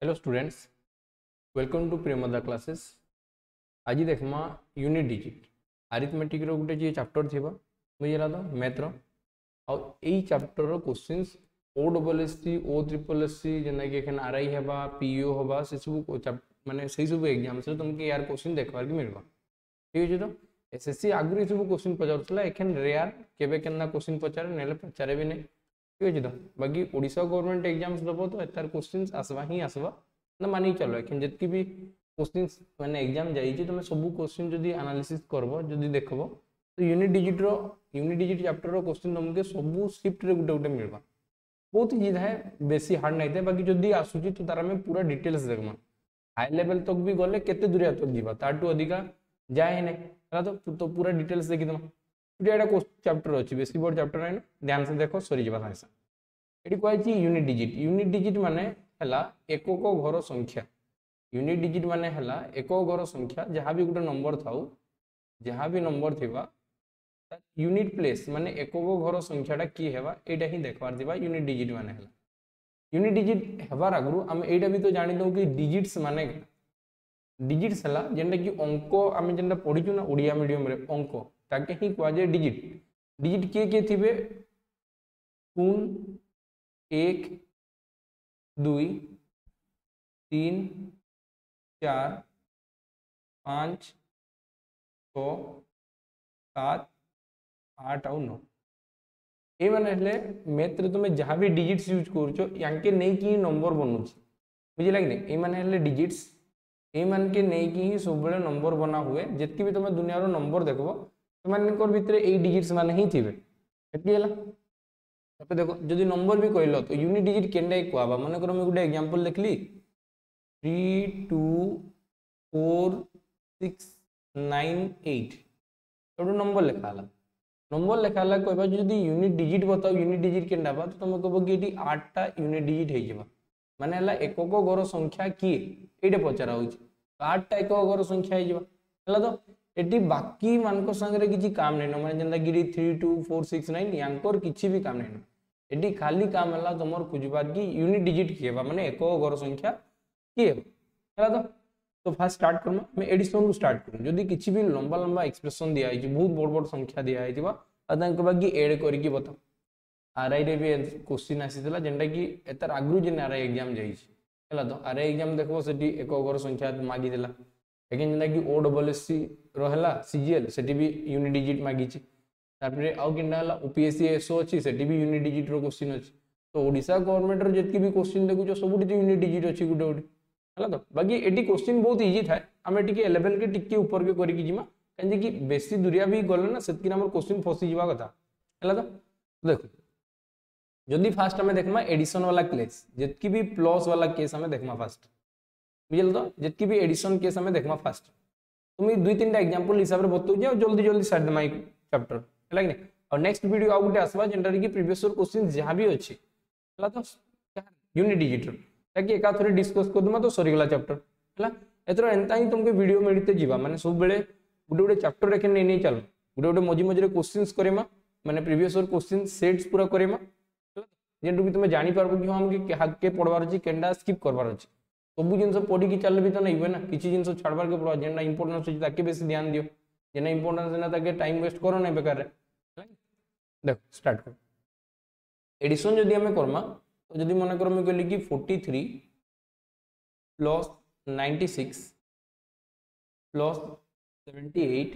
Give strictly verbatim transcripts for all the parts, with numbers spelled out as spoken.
Hello students, welcome to Premda classes. आज देखमा unit digit arithmetic रो गोटे जी चैप्टर थी बुझेगा तो मैथ रो आ चैप्टर रो क्वेश्चंस ओ डबल एस सी ओ ट्रिपल एस सी जेना कि एखन आर आई हेबा पीओ होबा से सब माने से सब एग्जाम से तुमके यार क्वेश्चन देखबार के मिलबा। ठीक है तो एसएससी आगु सब क्वेश्चन पचारुला एखन रेयर केबे केना क्वेश्चन पचारे नेले पचारे भी नहीं। ठीक है तो बाकी ओडिशा गवर्नमेंट एग्जाम्स दबो तो एतार क्वेश्चंस आसवा ही आसवा ना मानी चलो एखन जतकी भी क्वेश्चंस माने एग्जाम जाई छी तुम सब क्वेश्चन जदी एनालिसिस करबो जदी देखबो तो यूनिट डिजिट रो यूनिट डिजिट चैप्टर रो क्वेश्चन तुमके सब शिफ्ट रे गुटे गुटे मिलबा। बहुत इजी है, बेसी हार्ड नहीं थे। बाकी जदी आसुची तो तारा में पूरा डिटेल्स देखमा हाई लेवल तक भी गले केते दूरिया तक जीवा ताटू अधिका जाए नहीं है तो तो पूरा डिटेल्स देखि दमा। एटा चैप्टर अछि बेसी बड़ चैप्टर है ना, ध्यान से देखो सरी जीवा साइसा। एटी कहै यूनिट डिजिट यूनिट डिजिट माने हला एकक घर संख्या। यूनिट डिजिट माने हला एकक घर संख्या जहाँ भी गोटे नंबर थाउ जहाँ भी नंबर थिबा यूनिट प्लेस माने एकक घर संख्याटा की हेबा एटा ही देखबार दिबा। यूनिट डिजिट माने हला यूनिट डिजिट हेबार आगु हम एटा भी तो जानि दउ कि डिजिट्स माने डिजिट्स हला जेंटा कि अंक आमे जेंटा पढिचु ना ओडिया मीडियम रे अंक ताके ही कहवा जाय डिजिट। डिजिट के के थिबे शून्य एक दुई तीन चार पाँच छ सात आठ और नौ ये माने मैथ रे तुम जहाँ भी डिजिट्स यूज कर यांके नहीं कि नंबर बनू बुझे कि नहीं। ये माने डिजिट्स ये मान के नहीं कि ही सब बेले नंबर बना हुए जितकी भी तुम दुनिया रो नंबर देखबो तो भितर ए डिजिट्स माने ही थिबे एतला। तो देखो जदि नंबर भी कहल तो यूनिट डिजिट केनडा कहबा मन कर मैं गोटे एग्जांपल देखली three two four six nine eight गोटे नंबर लिखाला नंबर लिखाला कहबा जदि यूनिट डिजिट बताओ यूनिट डिजिट केनडा बा तो तुम कहबो कि एटी आठटा यूनिट डिजिट हे जेबा माने हला एकक घर संख्या किए एटे पचरा होची आठटा एकक घर संख्या हे जेबा हला तो एटी बाकी मानक संगे किछि काम नै न माने जेंदा गिरी three two four six nine यांकर किछि भी काम नै न एटी खाली काम हला तुमर खुजबार की यूनिट डिजिट किएबा माने एकक घर संख्या किए हला तो तो फास्ट स्टार्ट करम मैं एडिशन को स्टार्ट करूँ जदि किछि भी लंबा लंबा एक्सप्रेशन दिया है बहुत बड़ बड़ संख्या दिया है बाकी एड करके बताओ। आर आई रे भी क्वेश्चन आसीला जेंटा कि एतार आगु जेन आर आई एग्जाम जाइए तो आर आई एग्जाम देखो सेठी एकक घर संख्या मागी देला लेकिन जेंटा कि ओ डबल एस सी रहला सीजीएल सेठी भी यूनिट डिजिट मागी छि तापरे आउ किंडा हला ओपीएससी एसओ अछि सेठी भी यूनिट डिजिट रो क्वेश्चन अछि। तो ओडिशा गवर्नमेंट रो जेतकी भी क्वेश्चन देखु जो सबुठी तो यूनिट डिजिट अछि गुटे गुटे हला तो बाकी एटी क्वेश्चन बहुत इजी थाए आमे टिके लेवल के टिके ऊपर के करी कि जिमा काहे कि बेसी दूरिया भी गले ना सेतकी हमर क्वेश्चन फसी जीवा कथा हला तो देखो जदि फास्ट हमें देखमा एडिशन वाला केस जितकी भी प्लस वाला केस हमें देखमा फास्ट बुझल तो जितकी भी एडिशन केस हमें देखमा फास्ट तुम दुई तीन एग्जांपल हिसाब रे बतौ जे जल्दी जल्दी साइड माई चैप्टर हला कि और नेक्स्ट वीडियो आ गुटे आसबा जेंटा कि प्रीवियस ईयर क्वेश्चन जहां भी अछि हला तो यूनिट डिजिट ताकि एका थोड़े डिस्कस कर दमा तो सरी गला चैप्टर हला एतरो एंता ही तुमके वीडियो मिलते जीवा माने सब बेले गुटे गुटे चैप्टर रखे नै नै चल गुटे गुटे मझी मझी क्वेश्चंस करेमा माने प्रीवियस ईयर क्वेश्चन सेट्स पूरा करेमा जेंटु कि तुम जानि पारबो कि हम के के पढ़वार अछि केंडा स्किप करवार अछि सब जिंस पढ़ी कि चलले भी तो नहीं हुए ना किछि जिंस छाड़बार के पड़वा जेंडा इंपोर्टेंस अछि ताके बेसी ध्यान दियो जेना इंपोर्टेंस ना ताके टाइम वेस्ट करो नै बेकार रे। देखो स्टार्ट कर एडिशन जदि हमें करमा तो जदि मन कर मैं कहली कि forty three plus ninety six plus seventy eight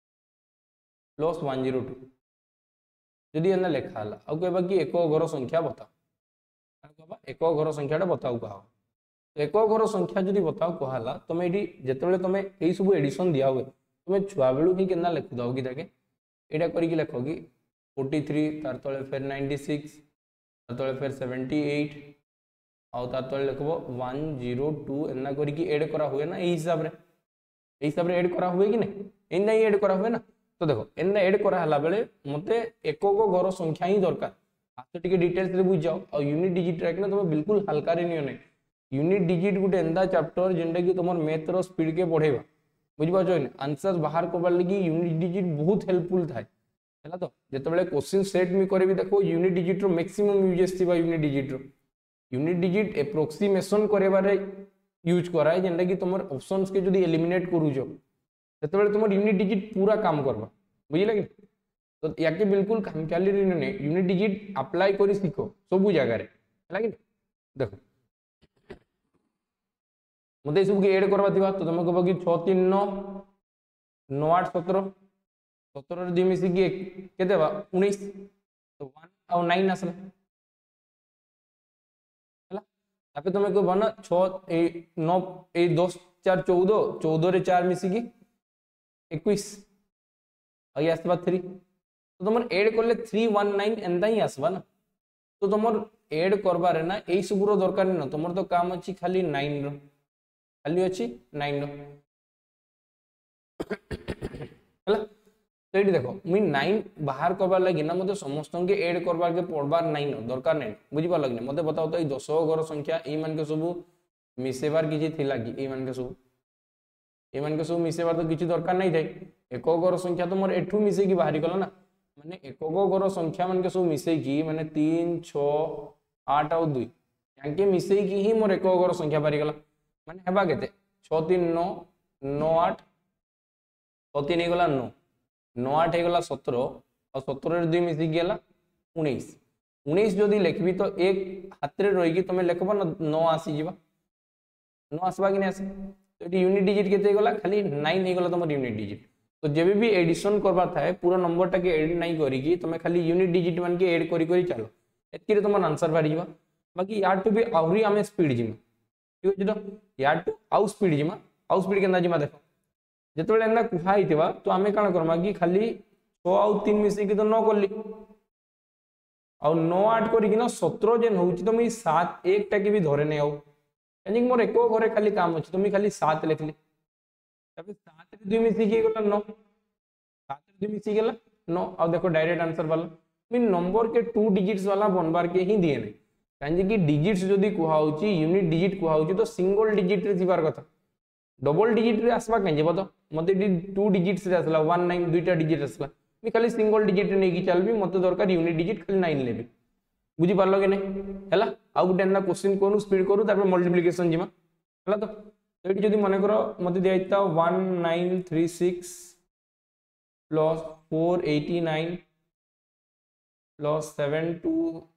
plus one zero two जदि एना लेखा हला आ कहबा कि एकक घर संख्या बताओ कहबा एकक घर संख्याटा बताओ कहा तो एकक घर संख्या जदि बताओ कहला तुम एडी जेतेबेले तुम एई सब एडिशन दिया हुए तुम छुआ बेलू ही केना लिख दो कि ताके एटा करी कि लिखो कि फोर्टी थ्री तार तळे फिर नाइंटी सिक्स तार तळे फिर सेवेंटी एट आउ तार तळे लिखबो वन जीरो टू एना करी कि ऐड करा हुए ना एई हिसाब रे एई हिसाब रे ऐड करा हुए कि नहीं एना ही ऐड करा हुए ना। तो देखो एना ऐड करा हला बेले मते एकक घर संख्या ही दरकार आतो टिके डिटेल्स रे बुझ जाओ और यूनिट डिजिट रखना तुम बिल्कुल हल्का रे नियो नै यूनिट डिजिट गुटे एंदा चैप्टर जेंडा कि तुम मैथ रो स्पीड के बढ़ेबा बुझ पाछो नै आंसर बाहर करबार लगी यूनिट डिजिट बहुत हेल्पफुल थाए हला तो जेतेबेले क्वेश्चन सेट मी करबी देखो यूनिट डिजिट रो मैक्सिमम यूजेस थिबा यूनिट डिजिट रो यूनिट डिजिट एप्रोक्सीमेशन करबारे यूज कराए जेनटा कि तुम ऑप्शंस के जदी एलिमिनेट करूछ सेते तुम यूनिट डिजिट पूरा काम करबा बुझिला कि तो याके बिल्कुल खामख्याली ने यूनिट डिजिट अप्लाई करी सिखो सब जगह रे हला कि देखो मते सब के ऐड करबा थिबा तो तुम कहबो कि छह तीन नौ नौ आठ सत्रह सत्रह रे दि मिसी कि केते बा उन्नीस तो वन और नाइन आसला हला तापे तुम कहबो ना छह ए नौ ए दस चार चौदह चौदह रे चार मिसी कि इक्कीस आगे आसबा थ्री तो तुम ऐड करले थ्री वन नाइन एंदा ही आसबा ना तो तुम ऐड करबारे ना एई सबुरो दरकार न तुमर तो काम अछि खाली नाइन रो खाली अछि नाइन रो हला तो ये देखो मुई नाइन बाहर करबार लगी ना मते समस्त के ऐड करबार के पड़बार नाइन दरकार नहीं बुझी पार लगी मते बताओ तो ये दस घर संख्या ए मान के सब मिसेबार किछि थिला कि ए मान के सब ए मान के सब मिसेबार तो किछि दरकार नहीं थाई एक घर संख्या तो मोर एठू मिसे की बाहरी गला ना माने एक घर संख्या मान के सब मिसे की माने तीन छह आठ और दो यांके मिसे की ही मोर एक घर संख्या बाहरी गला माने हेबा केते छह तीन नौ नौ आठ छह तीन गला नौ नौ आठ गला सत्रह और सत्रह रे दुई मिसी गला उन्नीस उन्नीस जदि लिखबी तो एक हाथ रे रही तुम लिखब ना नौ आसी जीवा नौ आसबा कि नहीं आसे तो ये यूनिट डिजिट केते गला खाली नाइन हे गला तुम यूनिट डिजिट तो जब भी एडिशन करबा थाए पूरा नंबर टा के ऐड नहीं करिकी तुम खाली यूनिट डिजिट मान के ऐड करी करी चलो एतकी रे तुम आंसर बाहरी जीवा बाकी यार टू भी आउरी आमे स्पीड जिमा ठीक अछि तो यार टू आउ स्पीड जिमा आउ स्पीड केना जिमा देखो जेतबेले एना कुहा हितबा तो आमे काना करबा कि खाली छह आउ तीन मिसी के तो नौ करली और नौ आठ करी कि ना सत्रह जेन होउची तो मी सात एक टा के भी धरे नै आउ यानी मोर एको घरे खाली काम अछि तो मी खाली सात लिखली तबे सात रे दुई मिसी के गला नौ सात रे दुई मिसी गेला नौ और देखो डायरेक्ट आंसर वाला मी नंबर के टू डिजिट्स वाला बनबार के ही दिए नै काहे कि डिजिट्स जदी कुहा होउची यूनिट डिजिट कुहा होउची तो सिंगल डिजिट रे जिबार कथा डबल डिजिट रे आसबा कहीं जेबो तो मते टू डिजिट्स रे आसला वन नाइन दुईटा डिजिट आसला मी खाली सिंगल डिजिट रे नेकी चलबी मते दरकार यूनिट डिजिट खाली नाइन लेबी बुझी पारलो कि नहीं हैला आउ गुटे ना क्वेश्चन कोनु स्पीड करू तापर मल्टीप्लिकेशन जिमा हैला तो तो ये जदी माने करो मते दियाइता one nine three six plus four eighty nine plus seven two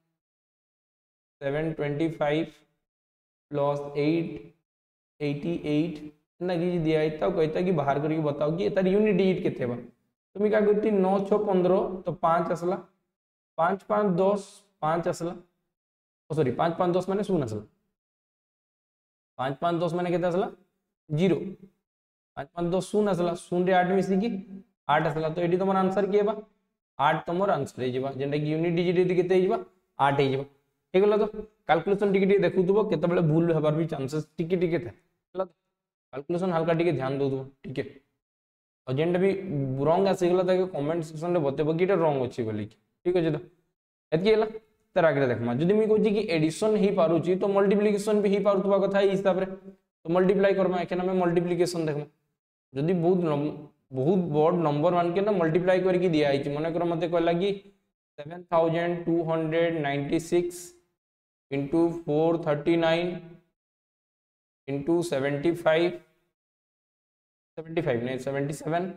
seven twenty five plus eight eighty eight ना कि दिया इतना कहता कि बाहर करके बताओ कि तार यूनिट डिजिट केते बा तुम क्या करती नौ छः पंद्रह तो पाँच आसला पाँच पाँच दस पाँच आसला सॉरी पाँच पाँच दस माने शून्य आसला पाँच पाँच दस माने केते आसला जीरो पाँच पाँच दस शून्य आसला शून्य आठ मिसिकी आठ आसला तो ये तुम आंसर किए बा आठ तुम आंसर हो जावा जेंटा कि यूनिट डिजिट यदि केते हो जावा आठ हो जावा ठीक है तो कैलकुलेशन टिके टिके देखुथबो केतेबेले भूल हेबार भी चांसेस टिके टिके था हला कैलकुलेशन हल्का टिके ध्यान दो ठीक है और जेंटा भी रॉन्ग आसी गला ताके कमेंट सेक्शन रे बतेबो कि एटा रॉन्ग अछि बोली ठीक अछि तो एतकी हला तर आगे देखमा जदी मी कहछि कि एडिशन ही पारुछि तो मल्टीप्लिकेशन भी ही पारुतबा कथा ई हिसाब रे तो मल्टीप्लाई करमा एखन हम मल्टीप्लिकेशन देखमा जदी बहुत बहुत बड़ नंबर मान के ना मल्टीप्लाई करके दिया आइछि माने कर मते कहला कि seven thousand two hundred ninety six into four thirty-nine into seventy-five seventy-five नहीं seventy-seven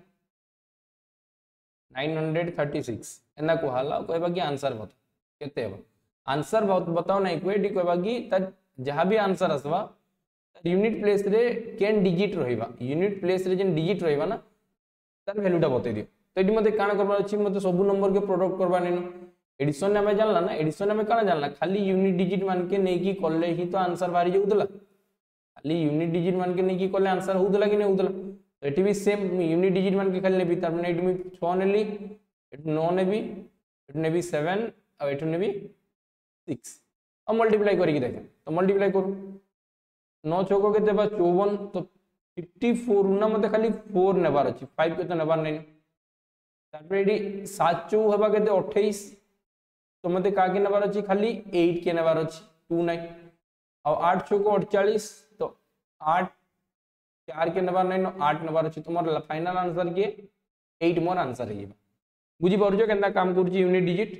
nine hundred thirty-six एना को हाला कहबा कि आंसर बता केते बा आंसर बहुत बताओ नहीं कोई डी कहबा कि त जहां भी आंसर आसबा यूनिट प्लेस रे केन डिजिट रहिबा यूनिट प्लेस रे जेन डिजिट रहिबा ना तार वैल्यूटा बते दियो तो एडी मते काना करबा अछि मते सब नंबर के प्रोडक्ट करबा नेनो एडिशन में जानला ना एडिशन में काना जानला खाली यूनिट डिजिट मान के नहीं की करले ही तो आंसर बाहरी जाउदला खाली यूनिट डिजिट मान के नहीं की करले आंसर होउदला कि नहीं होउदला तो एटी भी सेम यूनिट डिजिट मान के खाली नेबी तार माने एटी में छह नेली एटी नौ नेबी एटी नेबी सेवन और एटी नेबी सिक्स अब मल्टीप्लाई करी देखे तो मल्टीप्लाई करू नौ छह को केते बा चौवन तो फिफ्टी फोर ना मते खाली फोर नेबार अछि फाइव के तो नेबार नहीं तार पर एटी सात चौ हेबा केते अट्ठाईस तो मते का के नंबर अछि खाली एट के नंबर अछि टू नाइन और आठ छह को अड़तालीस तो आठ चार के नंबर नाइन आठ नंबर अछि तुम्हारा फाइनल आंसर के एट मोर आंसर है बुझी पारजो केना काम करछि यूनिट डिजिट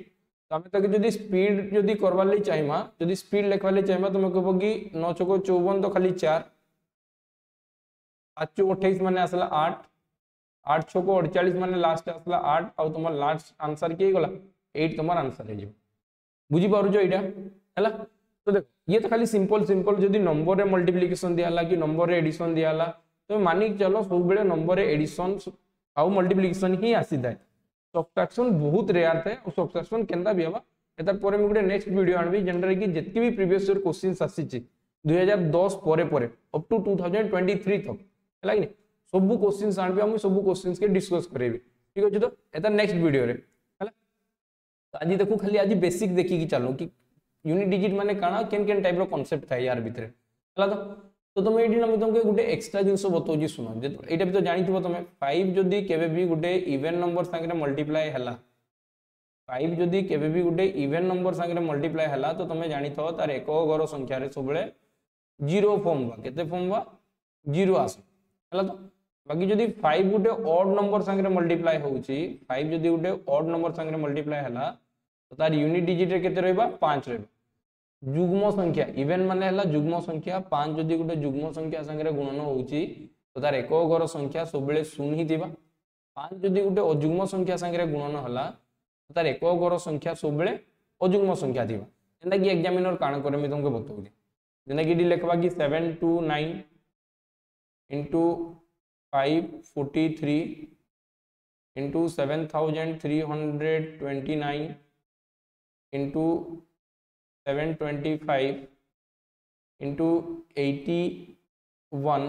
तो आम तक जदि स्पीड जदि करवार लगी चाहिए जदि स्पीड लिखवार लगी चाहिए तुम कह कि नौ चौको चौवन तो खाली चार पाँच चौक अठाईस मान आसला आठ आठ छको अड़चाश मान लास्ट आसला आठ आउ तुम लास्ट आंसर किए गला एट तुम आंसर हो बुझी पारुछ यहाँ है तो देख ये तो खाली सिंपल सिंपल जदि नंबर रे मल्टीप्लिकेशन दियाला कि नंबर रे एडिशन दियाला तो मानिक चलो सब बेले नंबर रे एडिशन आउ मल्टीप्लिकेशन ही आसी थाए सब्ट्रैक्शन बहुत रेयर थाए और सब्ट्रैक्शन केनता भी हवा एतार परे मैं गोटे नेक्स्ट वीडियो आनबी जेनरे कि जतके भी प्रीवियस ईयर क्वेश्चंस आसीची दो हज़ार दस परे परे अप टू दो हज़ार तेईस तक है कि सब क्वेश्चंस आनबी हम सब क्वेश्चंस के डिस्कस करेबी ठीक अछि तो एता नेक्स्ट वीडियो रे हला तो आज देखो खाली आज बेसिक देखि कि चलो कि यूनिट डिजिट माने काना केन केन टाइप रो कांसेप्ट थाए यार भितरे हला तो तो तुम ये मैं तुमको गोटे एक्सट्रा जिनस बताऊँ शुण ये भी तो जानी तुम फाइव जदि केवे भी गोटे इवेन नंबर सांगे मल्टीप्लाए है फाइव जदि केवे भी गोटे इवेन नंबर सांगे मल्टीप्लाए है तो तुम जानी तार एक घर संख्यार सब जीरो फॉर्म बा केते फॉर्म बा जीरो आस है तो बाकी जदि फाइव गोटे ऑड नंबर सांगे मल्टीप्लाए होउची फाइव जदि गोटे ऑड नंबर सांगे मल्टीप्लाए है तो तार यूनिट डिजिट रे केते रहबा पाँच रहबा जुग्म संख्या इवेन माने हला जुग्म संख्या पाँच जदि गोटे जुग्म संख्या संगे गुणन होउची तो तार एक घर संख्या सब बेले शून्य ही थिबा पाँच जदि गोटे अजुग्म संख्या संगे गुणन हला तो तार एक घर संख्या सब बेले अजुग्म संख्या थिबा जेंदा कि एग्जामिनर काण करे मैं तुमको बताउली जेंदा कि लिखबा कि seven two nine into five forty three into seven thousand three hundred twenty nine into seven twenty five into eighty one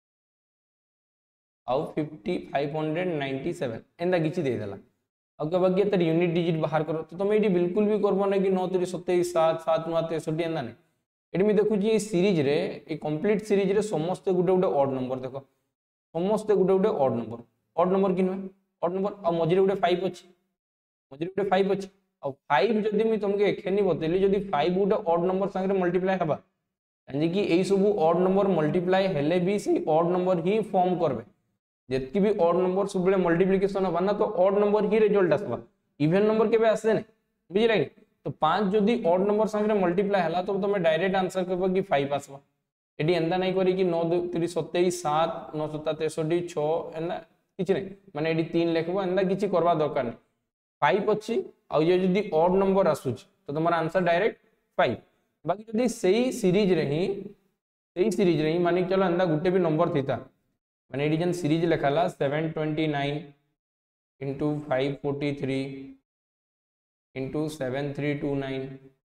आउ fifty five hundred ninety seven एंदा किसी देदेला अब क्या बाकी तर यूनिट डिजिट बाहर करो तो तुम ये बिल्कुल भी करब ना कि नौ तीस सत्ताईस सात सात नुआ तेसठी एंदा नहीं ये मुझे देखुची ये सीरीज रे ये कंप्लीट सीरीज रे समस्त गोटे गोटे ऑड नंबर देख समस्त गोटे गोटे ऑड नंबर ऑड नंबर कि नुहे ऑड नंबर आ मझे गोटे फाइव अच्छी मझे गोटे फाइव अच्छी और फाइव जदि मुझे तुमको एखेनी बतेली जदि फाइव गोटे ऑड नंबर संगे मल्टीप्लाए हवा कि यही सब ऑड नंबर मल्टीप्लाए हेले भी से ऑड नंबर ही फॉर्म करबे जितकी भी ऑड नंबर सब बेले मल्टीप्लिकेशन हवा ना तो ऑड नंबर ही रिजल्ट आसवा इवेन नंबर केबे आसे नहीं बुझिला कि तो पांच जदि ऑड नंबर संगे मल्टीप्लाए हला तो तुम डायरेक्ट आंसर करबो कि फाइव आसवा एडी एंदा नहीं करी कि नौ तीस सत्ताईस सात नौ सत्ता तेसठी छः एंदा किछि नहीं माने एडी तीन लिखबो एंदा किछि करबा दरकार नहीं फाइव अच्छी आउ ये जदि ऑड नंबर आसुच तो तुम आंसर डायरेक्ट फाइव बाकी जदि सही सीरीज रे ही सही सीरीज रे ही माने चलो एंदा गुटे भी नंबर थीता माने एडी जन सीरीज लिखाला seven twenty nine into five forty three into seven three two nine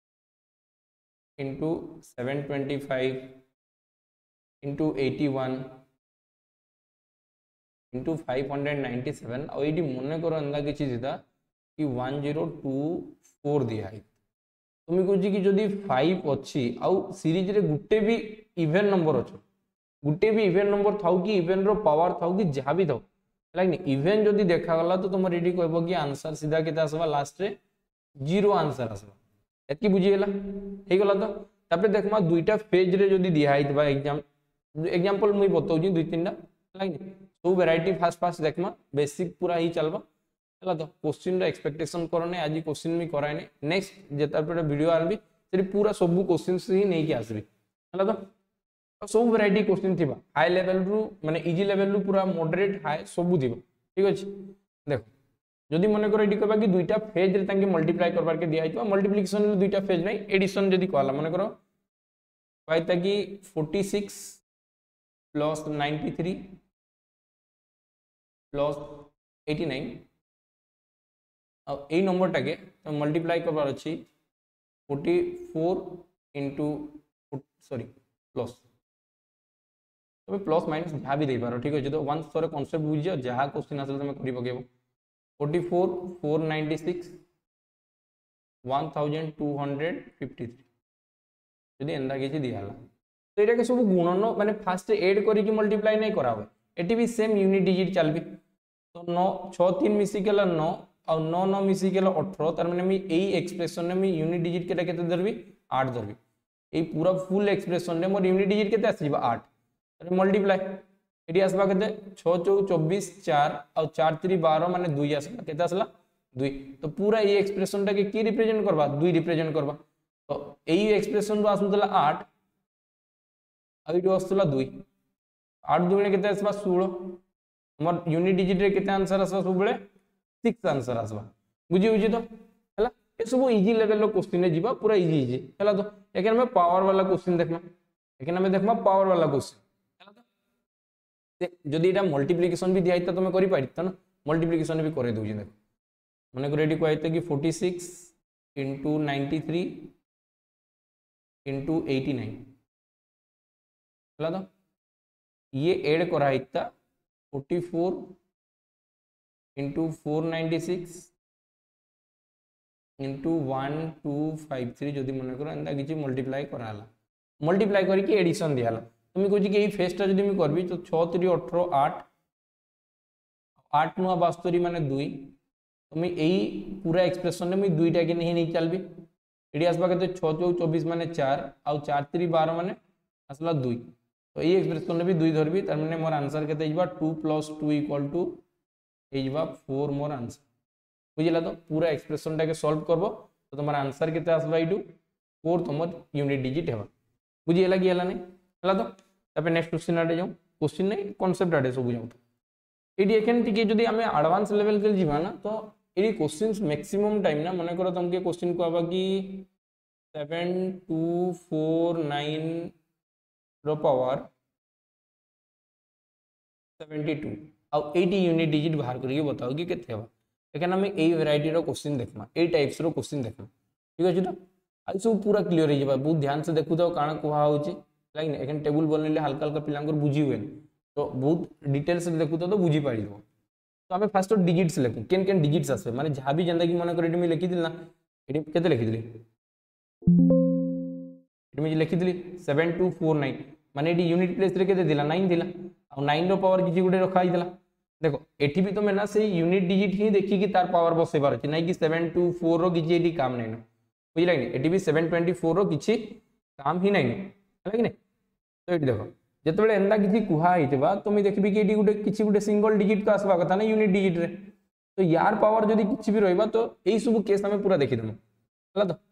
into seven twenty five into eighty one into five hundred ninety seven और ये मन कर एंदा किसी थीता कि वन जीरो टू फोर दिया है तुम्हें कह कि जदि फाइव अच्छी आउ सीरीज रे गुटे भी इवेन नंबर अच्छो गुटे भी इवेन नंबर थाउ कि इवेन रो पावर थाउ कि जहाँ भी थाउ है इवेन जदि देखागला तो तुम ये कह कि आंसर सीधा के आसवा लास्ट रे जीरो आंसर आसवा एतकी बुझीगला हो गला तो तापर देखमा दुईटा फेज रे जदि दिया है एग्जाम एग्जांपल मुई बताऊँ दुई तीन टा सब वेराइटी फास्ट फास्ट देखमा बेसिक पूरा ही चलबा है तो क्वेश्चन रा एक्सपेक्टेशन करने आज क्वेश्चन भी कराए नेक्स्ट जेता वीडियो आनबी से पूरा सब क्वेश्चन ही नहीं कि आसबी है तो सब वेराइटी क्वेश्चन थी हाई लेवल रु माने इजी लेवल रु पूरा मॉडरेट हाई सब थी ठीक अच्छे देखो जदि मन कर ये कहबा कि दुईटा फेज रे तांके मल्टीप्लाई करबार के दिया हितबा मल्टीप्लिकेशन रे दुईटा फेज नहीं एडिशन जदि कहला मन करो कहता कि forty six plus ninety three plus eighty nine यही नंबर टाके तो मल्टीप्लाई करबार अच्छी forty four into sorry plus तो प्लस माइनस जहाँ भी दे पार ठीक अच्छे तो वन थोड़े कॉन्सेप्ट बुझे जहाँ क्वेश्चन आस तुम कर पकेब forty four four ninety six one thousand two hundred fifty three जदि एंदा किसी दिहला तो ये के सब गुणन माने फास्ट एड करके मल्टीप्लाई नहीं करा हुए एटी भी सेम यूनिट डिजिट चलबी तो नौ छः तीन मिसिकला नौ और नौ नौ मिसिकला अठर तार मैंने मैं यही एक्सप्रेशन में यूनिट डिजिट के केते धरबी आठ धरबी यही पूरा फुल एक्सप्रेशन में मोर यूनिट डिजिट केते आसीबा आठ मल्टीप्लाई ये आसवा के छः चौ चौबीस चार और चार तीन बारह माने दुई आसला केते आसला दुई तो पूरा ये एक्सप्रेशन टा के की रिप्रेजेंट करबा दुई रिप्रेजेंट करबा तो एई एक्सप्रेशन रो आसुतला आठ आ इटो आसुतला दुई आठ दुई केते आसबा सोलह हमर यूनिट डिजिट रे केते आंसर आसबा सब बेले सिक्स आंसर आसबा बुझी बुझी तो हला ए सब इजी लेवल रो क्वेश्चन रे जीवा पूरा इजी इजी हला तो एके हम पावर वाला क्वेश्चन देखमा एके हम देखमा पावर वाला क्वेश्चन हला तो जदि एटा मल्टीप्लिकेशन भी दिया हिता तमे करि पारित ना मल्टीप्लिकेशन भी करे दउजी देखो मने को रेडी कहते कि forty six into ninety three into eighty nine है तो ये एड कराइता forty four into four ninety six into one two five three जदि मन कर एंता किसी मल्टीप्लाई कराला मल्टीप्लाई करके एडिशन दिहला तुम कह कि फेसटा जब मुझे करबी तो छः तीन अठर आठ आठ नुआ बास्तरी माने दुई तो मुझे यही पूरा एक्सप्रेशन में मुझे दुईटा के नहीं नहीं चलबी ये आसवा के छः चौ चौबीस माने चार आउ चार तीन बारह माने आसला दुई तो ये एक्सप्रेशन में भी दुई धरबी तार माने मोर आंसर के two plus two equal to हो फोर मोर आंसर बुझला तो पूरा एक्सप्रेशन टा के सॉल्व करबो तो तुम आंसर के आसवा यू फोर तुम यूनिट डिजिट है बुझीगला कि है नहीं है तो तापर नेक्स्ट क्वेश्चन आड़े जाऊँ क्वेश्चन नहीं कॉन्सेप्ट आड़े सब जाऊँ ये एखे जब आम आडभांस लेवल के जीवा ना तो ये क्वेश्चन मैक्सिमम टाइम ना मन कर तुमके क्वेश्चन को कि सेवन टू फोर नाइन रो पावर सेवेंटी टू आउ एटी यूनिट डिजिट बाहर करके बताओ कि केते हवा लेकिन आम यही वेराइटी रो क्वेश्चन देखमा ए टाइप्स रो क्वेश्चन देखमा ठीक अच्छे तो आज सब पूरा क्लीयर हो जाए बहुत ध्यान से देखु था काण कहा होगी एखन टेबुल बनने हल्का हल्का पिला बुझी हुए तो बहुत डिटेल्स देखु तो बुझी पार तो आम फास्ट डिजिट्स लिखु केन केन डिजिट्स आसे माने जहाँ भी जनता कि मन कर मुझे लिखी ना ये केते लिखी मुझे लिखी सेवन टू फोर नाइन माने ये यूनिट प्लेस रे केते दिला नाइन दिला आ नाइन रो पावर किसी गोटे रखा दिला देखो एठी भी तो मैं ना से यूनिट डिजिट ही देखी कि तार पावर बसेबार अछि नहीं कि सेवन टू फोर रो किसी एठी काम नहीं बुझला कि एठी भी सेवन ट्वेंटी फोर रो किसी काम ही नहीं है कि नहीं तो ये देखो जिते एंता किसी कहुई तो मुझे देखी कि ये गोटे किसी गोटे सिंगल डिजिट को आसवा कथा ना यूनिट डिजिट रे तो यार पावर जदि किसी भी रहा तो यही सब केस आम पूरा देखीदेमु है तो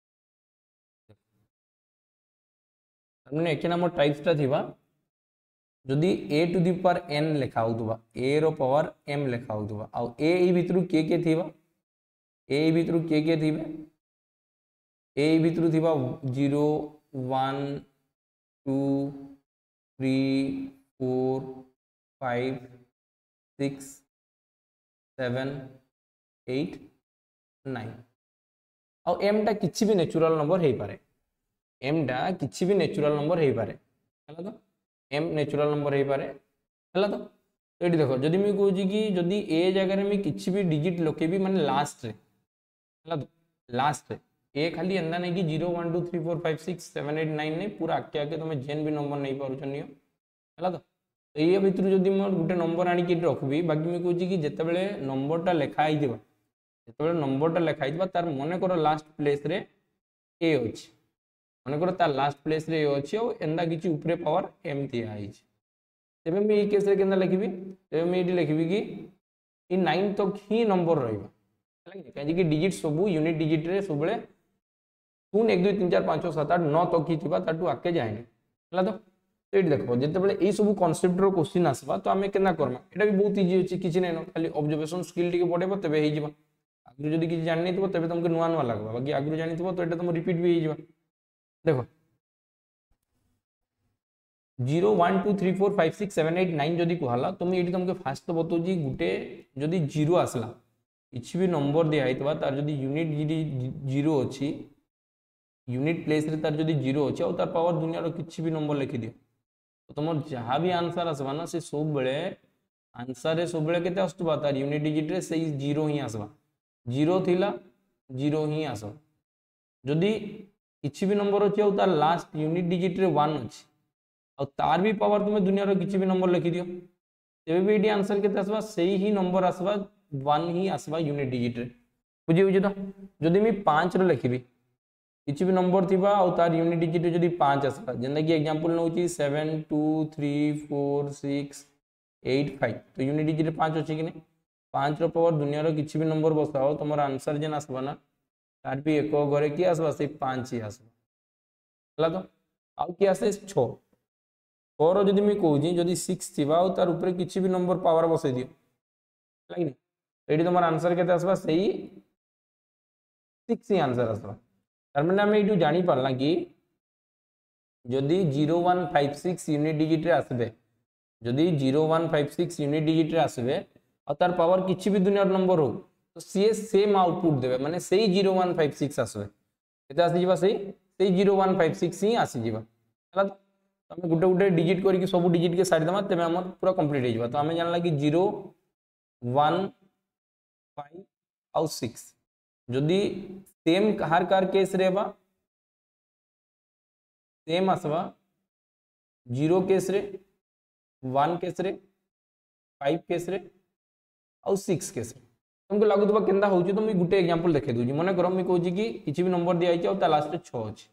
मैंने एक नंबर टाइप्सटा थी जदि A to the power N लिखा होगा ए रो पावर एम लिखा होगा आउ ए भितर के के थी ए भितर के के थी ए भितर थी zero one two three four five six seven eight nine आउ एम टा किसी भी नेचुरल नंबर हो पारे एम टा किसी भी नेचुरल नंबर हो पारे है तो एम नेचुरल नंबर हो पारे है तो तो ये देखो जदि मुझे कहूँ कि जदि ए जगह में किसी भी डिजिट लगे माने लास्ट रे है तो लास्ट रे ए खाली एंदा नहीं कि zero one two three four five six seven eight nine नहीं पूरा आके आके तुम जेन भी नंबर नहीं पार है तो ये भितर जब मोर गोटे नंबर आणिक रखबी बाकी मुझे कहूँ कि जितेबाला नंबरटा लिखाई जो नंबरटा लिखाई तार मन कर लास्ट प्लेस रे ए अच्छी मन कर तार लास्ट प्लेस रे ए अच्छी और एंदा किसी ऊपर पावर एम दिखाई तेज मुझे केस रे केंदा लिखी तेज मुझे लिखी कि ये नाइन तक ही नंबर रही कहीं डिजिट सब यूनिट डिजिट रे सब शून्य एक दुई तीन चार पाँच सात आठ नौ तक ही थी ताठू आगे जाए है तो ये देखो जितेबाला यही सब कनसेप्ट रो क्वेश्चन आसवा तो आम के करमा यहाँ भी बहुत इजी अच्छी किसी नहीं खाली ऑब्जर्वेशन स्किल टी बढ़ेब तेज हो आगु जब किसी जानी थो तेज तुमको नुआ नुआ लगवा बाकी आगु जानी थो तो ये तुम रिपीट भी हो देखो zero one two three four five six seven eight nine जदि कहला तो मुझे तुमको फास्ट तो बताऊँ गोटे जदि जीरो आसला किसी भी नंबर दिखाई तार जदि यूनिट जीरो अच्छी यूनिट प्लेस रे तार जदि जीरो अच्छे और तार पावर दुनिया किसी भी नंबर लिखि दियो तो तुम जहाँ भी आंसर आसवा ना से सब बेले आंसर रे सब बेले केते आसुबा तार यूनिट डिजिट रे से जीरो ही आसवा जीरो थिला जीरो ही आसवा जदि किसी भी नंबर अच्छे और तार लास्ट यूनिट डिजिट रे वन अच्छी और तार भी पावर तुम दुनिया किसी भी नंबर लिखि दियो तेज भी ये आंसर केते आसवा से ही नंबर आसवा वन ही आसवा यूनिट डिजिट रे बुझी बुझे तो जदि मुझे पाँच रे लिखी किसी भी नंबर थी और तार यूनिट डिजिट जदि पाँच आसला जेनता कि एग्जांपल नौ seven two three four six eight five तो यूनिट डिजिट पाँच अच्छे कि नहीं पाँच रो पावर दुनिया किसी भी नंबर बसाओ तुम आंसर जेन आसवा ना तार भी एक घरे किए आसवा से पाँच ही आसवा तो आउ किए आसे छः छर जदि मुझे कौची जदि सिक्स थी तार ऊपर किसी भी नंबर पावर बसई दियो लगे ये तुम आंसर के आसवा से सिक्स ही आंसर आसवा तार मैंने आम ये जानीपारा कि जदि zero one five six unit digit आसबे जदि zero one five six unit digit आसबे और तार पावर किसी भी दुनिया नंबर हो तो सी सेम आउटपुट देवे माने से जीरो वन फाइव सिक्स आसबे केते आसीजिबा से जीरो वन फाइव सिक्स ही आसीजिबा हला तो आम गोटे गोटे डिजिट करके सब डिजिट के साइड देमा तेबे हमर पूरा कंप्लीट हो जाबा तो आम जानला कि जीरो वन फाइव आउ सिक्स जदि सेम कार कार केस रे बा सेम आसवा जीरो केस रे वन केस रे फाइव केस रे आउ सिक्स केस रे तुमको लगुवा केन्ता होची तो मुझे गोटे एग्जांपल देखे दूची मन कर मुझे कहूँ कि किसी भी नंबर दिखाई और लास्ट छः अच्छे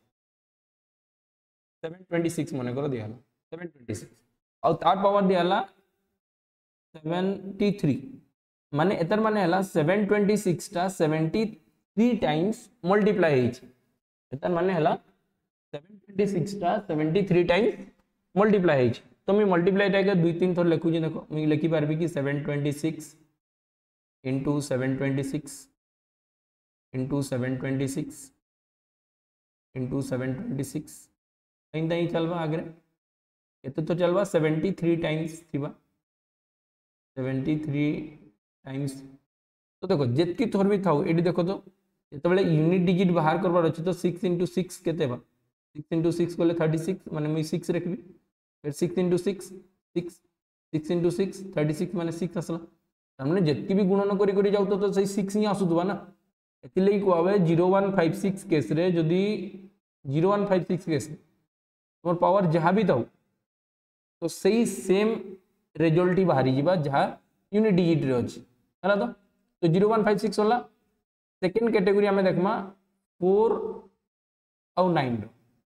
सेवन ट्वेंटी सिक्स मन कर दिहला सेवन ट्वेंटी सिक्स आउ तार पावर दिहला सेवेंटी थ्री माने एतर माने हला सेवन ट्वेंटी सिक्स टा सेवेंटी थ्री टाइम्स मल्टीप्लाई होईची एतर माने हला सेवन ट्वेंटी सिक्स टा सेवेंटी थ्री टाइम्स मल्टीप्लाई होईची तो मैं मल्टीप्लाई टाइम दुई तीन थर लिखुची देखो मुझे लिखि पार्बी कि seven twenty six into seven twenty six into seven twenty six into seven twenty six कहीं ही चलवा आगे ये तो चलवा सेवेंटी थ्री टाइम्स थी सेवेंटी थ्री टाइम्स तो देखो जितकी थोर भी था ये देखो तो जो यूनिट डिजिट बाहर करवार अच्छे तो सिक्स इंटू सिक्स के सिक्स इंटू सिक्स कले थर्टी सिक्स मैंने मुझे सिक्स रखी फिर six into six six six into six thirty six मैंने सिक्स आसला तारमाने जितकी भी गुणन करी करी जाऊ तो सही सिक्स ही आसुवा ना ये कहे zero one five six case रे जदि zero one five six case तुम पावर जहाँ भी था तो सही सेम रिजल्ट ही बाहरी जावा जहाँ यूनिट डिजिट रे अच्छी है तो तो जीरो वन फाइव सिक्स होला सेकेंड कैटेगरी आम देखमा फोर आउ नाइन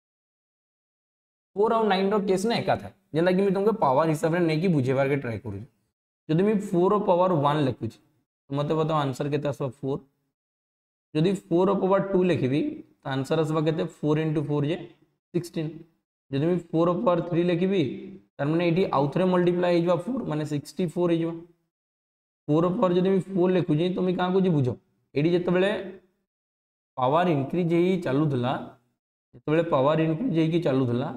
फोर आउ नाइन केस ना एका था जेनता कि तुमको पावर हिसाब से नहीं बुझेबार के ट्राए करूँ जदि मैं फोर पावर वन लिखुची तो मत बताओ आंसर के आसवा फोर जदि फोर पावर टू लिखी तो आंसर आसवा के फोर इंटू फोर जे सिक्सटीन जदि मैं फोर पावर थ्री लिखी तार मैंने ये आउ थे मल्टीप्लाई हो फोर माने सिक्सटी फोर हो फोर पावर जदि मैं फोर लिखुची तो मुझे क्या कौन बुझ ये जो पावर इनक्रीज हो चलूला जो पावर इनक्रीज हो चलूला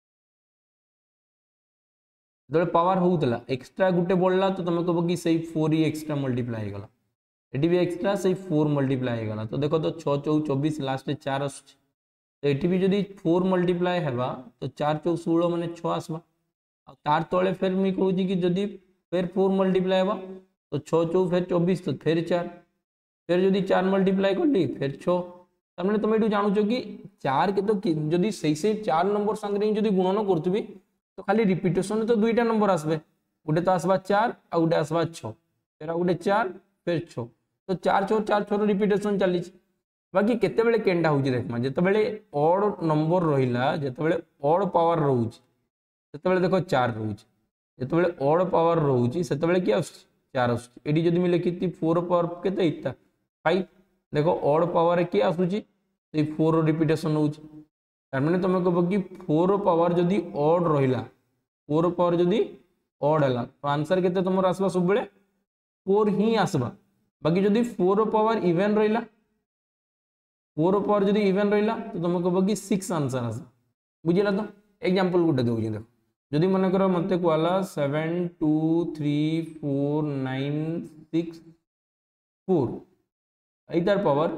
जो पावर होता एक्सट्रा गुटे बढ़ला तो तुम कह कि सही फोर ही एक्सट्रा मल्टीप्लाई होगा ये भी एक्सट्रा सही फोर मल्टीप्लाई होगा तो देखो तो छः चौ चौबीस लास्ट चार आस तो ये भी जदि फोर मल्टीप्लाई है तो चार चौ षोल मैंने छः आसवा तार तले फिर मुझे कहूँ कि जदि फिर फोर मल्टीप्लाई है तो छः चौ फिर चौबीस तो फिर चार फिर जदि चार मल्टीप्लाई कर फिर छः तमें तुम ये जानूच कि चार के तो जदि सही से चार नंबर संगे जदि गुणन करी तो खाली रिपीटेशन तो दुईटा नंबर आसबे गोटे तो आसवा चार आ गोटे आसवा छः फिर गोटे चार फिर छः तो चार छः चार छः रिपीटेशन चली बाकी केते केनटा हो देखमा जिते ऑड नंबर रहा जिते ऑड पावर रोचे देखो चार रोचे जिते ऑड पावर रोचे से किए आस चार आसुच्छी जदि मुझे लिखी फोर पावर के फाइव देखो ऑड पावर किए आसूची फोर रिपीटेशन हो तार मैंने तुम कह कि फोर पावर जदि ऑड रहा फोर पावर जदि ऑड है तो आंसर के तुम आसवा सब बेले फोर ही आसवा बाकी जदि फोर पावर इवेन रहा फोर पावर जदि इवेन रहा तो तुम कह कि सिक्स आंसर आस बुझेगा तो एग्जांपल गोटे दूसरी देख जदि मन कर मत कहला seven two three four nine six four इतार पावर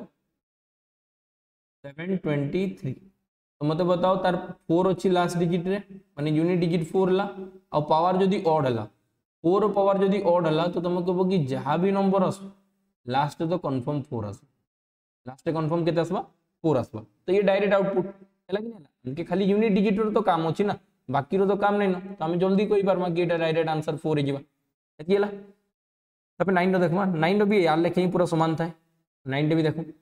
सेवन ट्वेंटी थ्री तो मत बताओ तार फोर अच्छी लास्ट डिजिट रे माने यूनिट डिजिट फोर ला आ पावर जदि ऑड है फोर पावर जदि ऑड है तो तुम कह कि जहाँ भी नंबर आस लास्ट तो कन्फर्म फोर आस लास्ट कन्फर्म के आसवा फोर आसवा तो ये डायरेक्ट आउटपुट है कि नहीं खाली यूनिट डिजिट तो काम अच्छी ना बाकी तो काम नहीं ना तो आम जल्दी कही पार्मा कि डायरेक्ट आंसर फोर हो नाइन देखमा नाइन भी यार लेखे पूरा सामान था नाइन भी देखो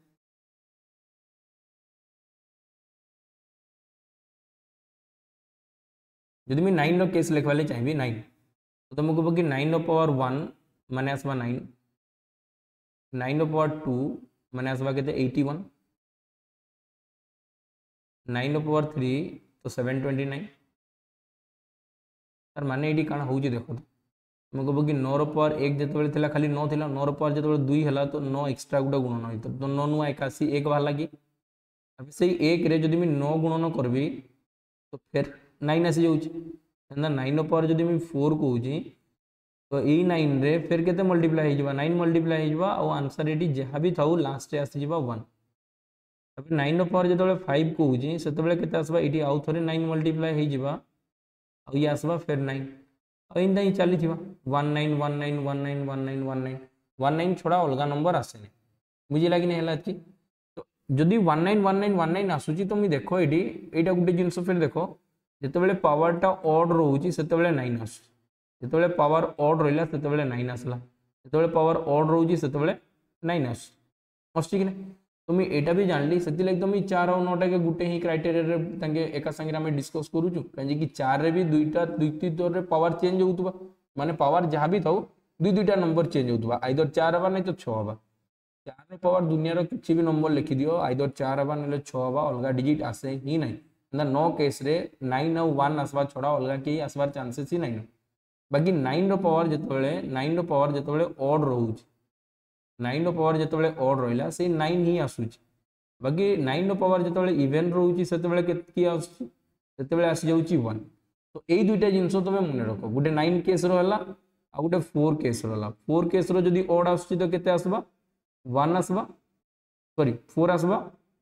जदि मैं नाइन केस लिखवा चाहिए नाइन तो तुम कह कि नाइन पावर वन माने आसवा नाइन नाइन पावर टू माने आसवा के eighty one, nine power three तो सेवन ट्वेंटी नाइन। तार माने ये कण हो देख तो तुम कह कि नौ पावर एक जो खाली नौ थी नौ पावर जो दुई है तो नौ एक्सट्रा गोटे गुणन हो तो नौ नुआ एकाशी एक बाहर कि से एक रे जदि नौ गुणन करी तो फिर नाइन आसी जाऊँगा नाइन पावर जदि मुझे फोर कहूँ तो यही नाइन रे फिर केते मल्टीप्लाई हो नाइन मल्टीप्लाई हो आंसर ये जहाँ भी था लास्ट आसीज वन। नाइन पावर जो फाइव कहूँ से के आसवा ये आउ थे नाइन मल्टीप्लाई हो ये आसवा फिर नाइन आइंदा ही चली one nine one nine one nine one nine one nine one nine छड़ा अलग नंबर आसेनि बुझेगा कि नहीं है तो जदि one nine one nine one nine आसूची तो मुझे देख ये यहाँ गोटे जिनस फिर देख जिते पावरटा ऑड रोचे से नाइन आस जो पावर ऑड रहा से नाइन आसला जो पावर ऑड रोचे से नाइन आस आस कि तो मुझे यहाँ भी जानली से तुम चार और नौटा के गोटे ही क्राइटेरिया एका संगे आम डिस्कस करूँ कहीं चार रे भी दुईटा दुई तौर पावर चेंज होता माने पावर जहाँ भी था दुई दुईटा नंबर चेंज होता आइदर चार हवा नहीं तो छः हवा चार पावर दुनिया किसी भी नंबर लिखि दियो आइदर चार हवा ना छः हवा अलग डिजिट आसे ही ना नौ केस रे नाइन और वन आसवा छड़ा अलग कहीं आसबार चांसेस ही नहीं बाकी नाइन पावर जो नाइन पावर जो ऑड रोचे नाइन पावर जो ऑड रहा से नाइन ही आसूची बाकी नाइन पावर जो इवेन रोचे से किए आसी जाऊँगी वन तो यही दुईटा जिनस तुम मन रख गोटे नाइन केस रहा आ गोटे फोर केस रहा फोर केस री ऑड आसूँ तो केते आसवा वन आसवा सॉरी फोर आसवा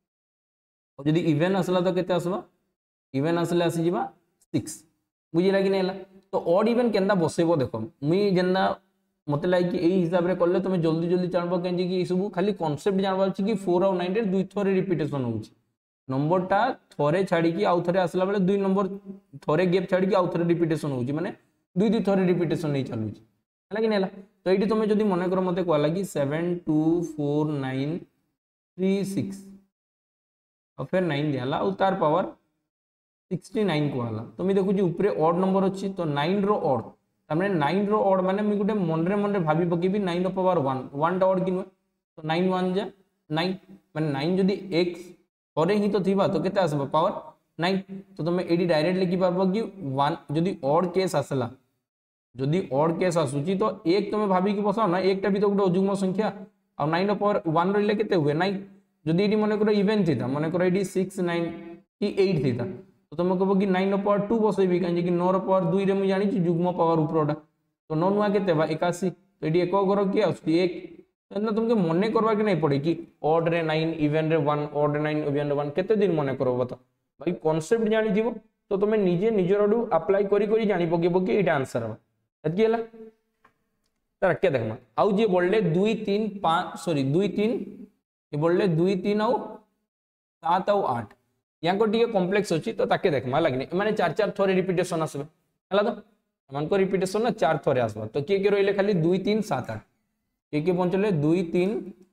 और जदि इवेन आसला तो केते आसवा इवेन आसले आसीज सिक्स बुझेगा कि नहीं तो ऑड इवेन केन्दा बसैब देख मुई जेन्दा मत लगे कि यही हिसाब से कले तुम जल्दी जल्दी जानब कहीं सब खाली कनसेप्ट जानवर कि फोर आउ नाइन दुई थर रिपिटेसन हो नंबरटा थरे छाड़ी आउ थे आसला बेले दुई नंबर थरे गैप छाड़ी आउ थे रिपिटेसन हो माने दुई दुई थर रिपिटेसन नहीं चलुच है कि नहीं तो ये तुम जब मन कर मत कहला कि seven two four nine three six और फिर नाइन दिहला और तार पावर सिक्सटी नाइन कहला तो मुझे देखुची ऊपर ऑड नंबर अच्छी तो नाइन रो ऑड तमें नाइन रो ऑड माने मुझे गोटे मन मन भावी पकेबी नाइन पावर वन वन टा ऑड कि नुहे तो नाइन वन जा नाइन माने नाइन जदि एक थोड़े ही तो थी तो केते आसबो पावर नाइन तो तुम ये डायरेक्ट लिखि पारबो कि वन जदि ऑड केस आसला जदि ऑड केस आसूची तो एक तुम भावी कि बसाओ ना एक भी तो गोटे अजुग्म संख्या आ नाइन पावर वन रही केते हुए नाइन जदि ये मन कर इवेन थी मन कर ये सिक्स नाइन कि एट थी तो तुम कह कि नाइन पावर टू बसैबी कहीं नौ पावर दुई रे मुझे जानी जुग्म पावर उपरटा तो नौ नुआ के एकाशी तो ये एक घर किए आसुची एक तुमको मन करवा कि नहीं पड़े कि ऑड रे नाइन इवेन रे वन ऑड रे नाइन इवेन रे वन केते दिन मन कर बता भाई कॉन्सेप्ट जानी थी तो तुम निजे निजर आडू अप्लाई करी करी जानी पकेब कि यहाँ आंसर हम एतकी है तार क्या देखमा आउ जी बोलले दुई तीन पाँच सॉरी दुई तीन ये बोलले दुई तीन आउ सात आउ आठ यहाँ को टी कम्प्लेक्स अच्छी तो ताके देखमा लगनी माने चार चार थोड़े रिपिटेसन आसबे है तो मन को रिपिटेसन ना चार थोड़े आसबा तो किए किए रही खाली दुई तीन सात आठ किए किए पहुंचले दुई तीन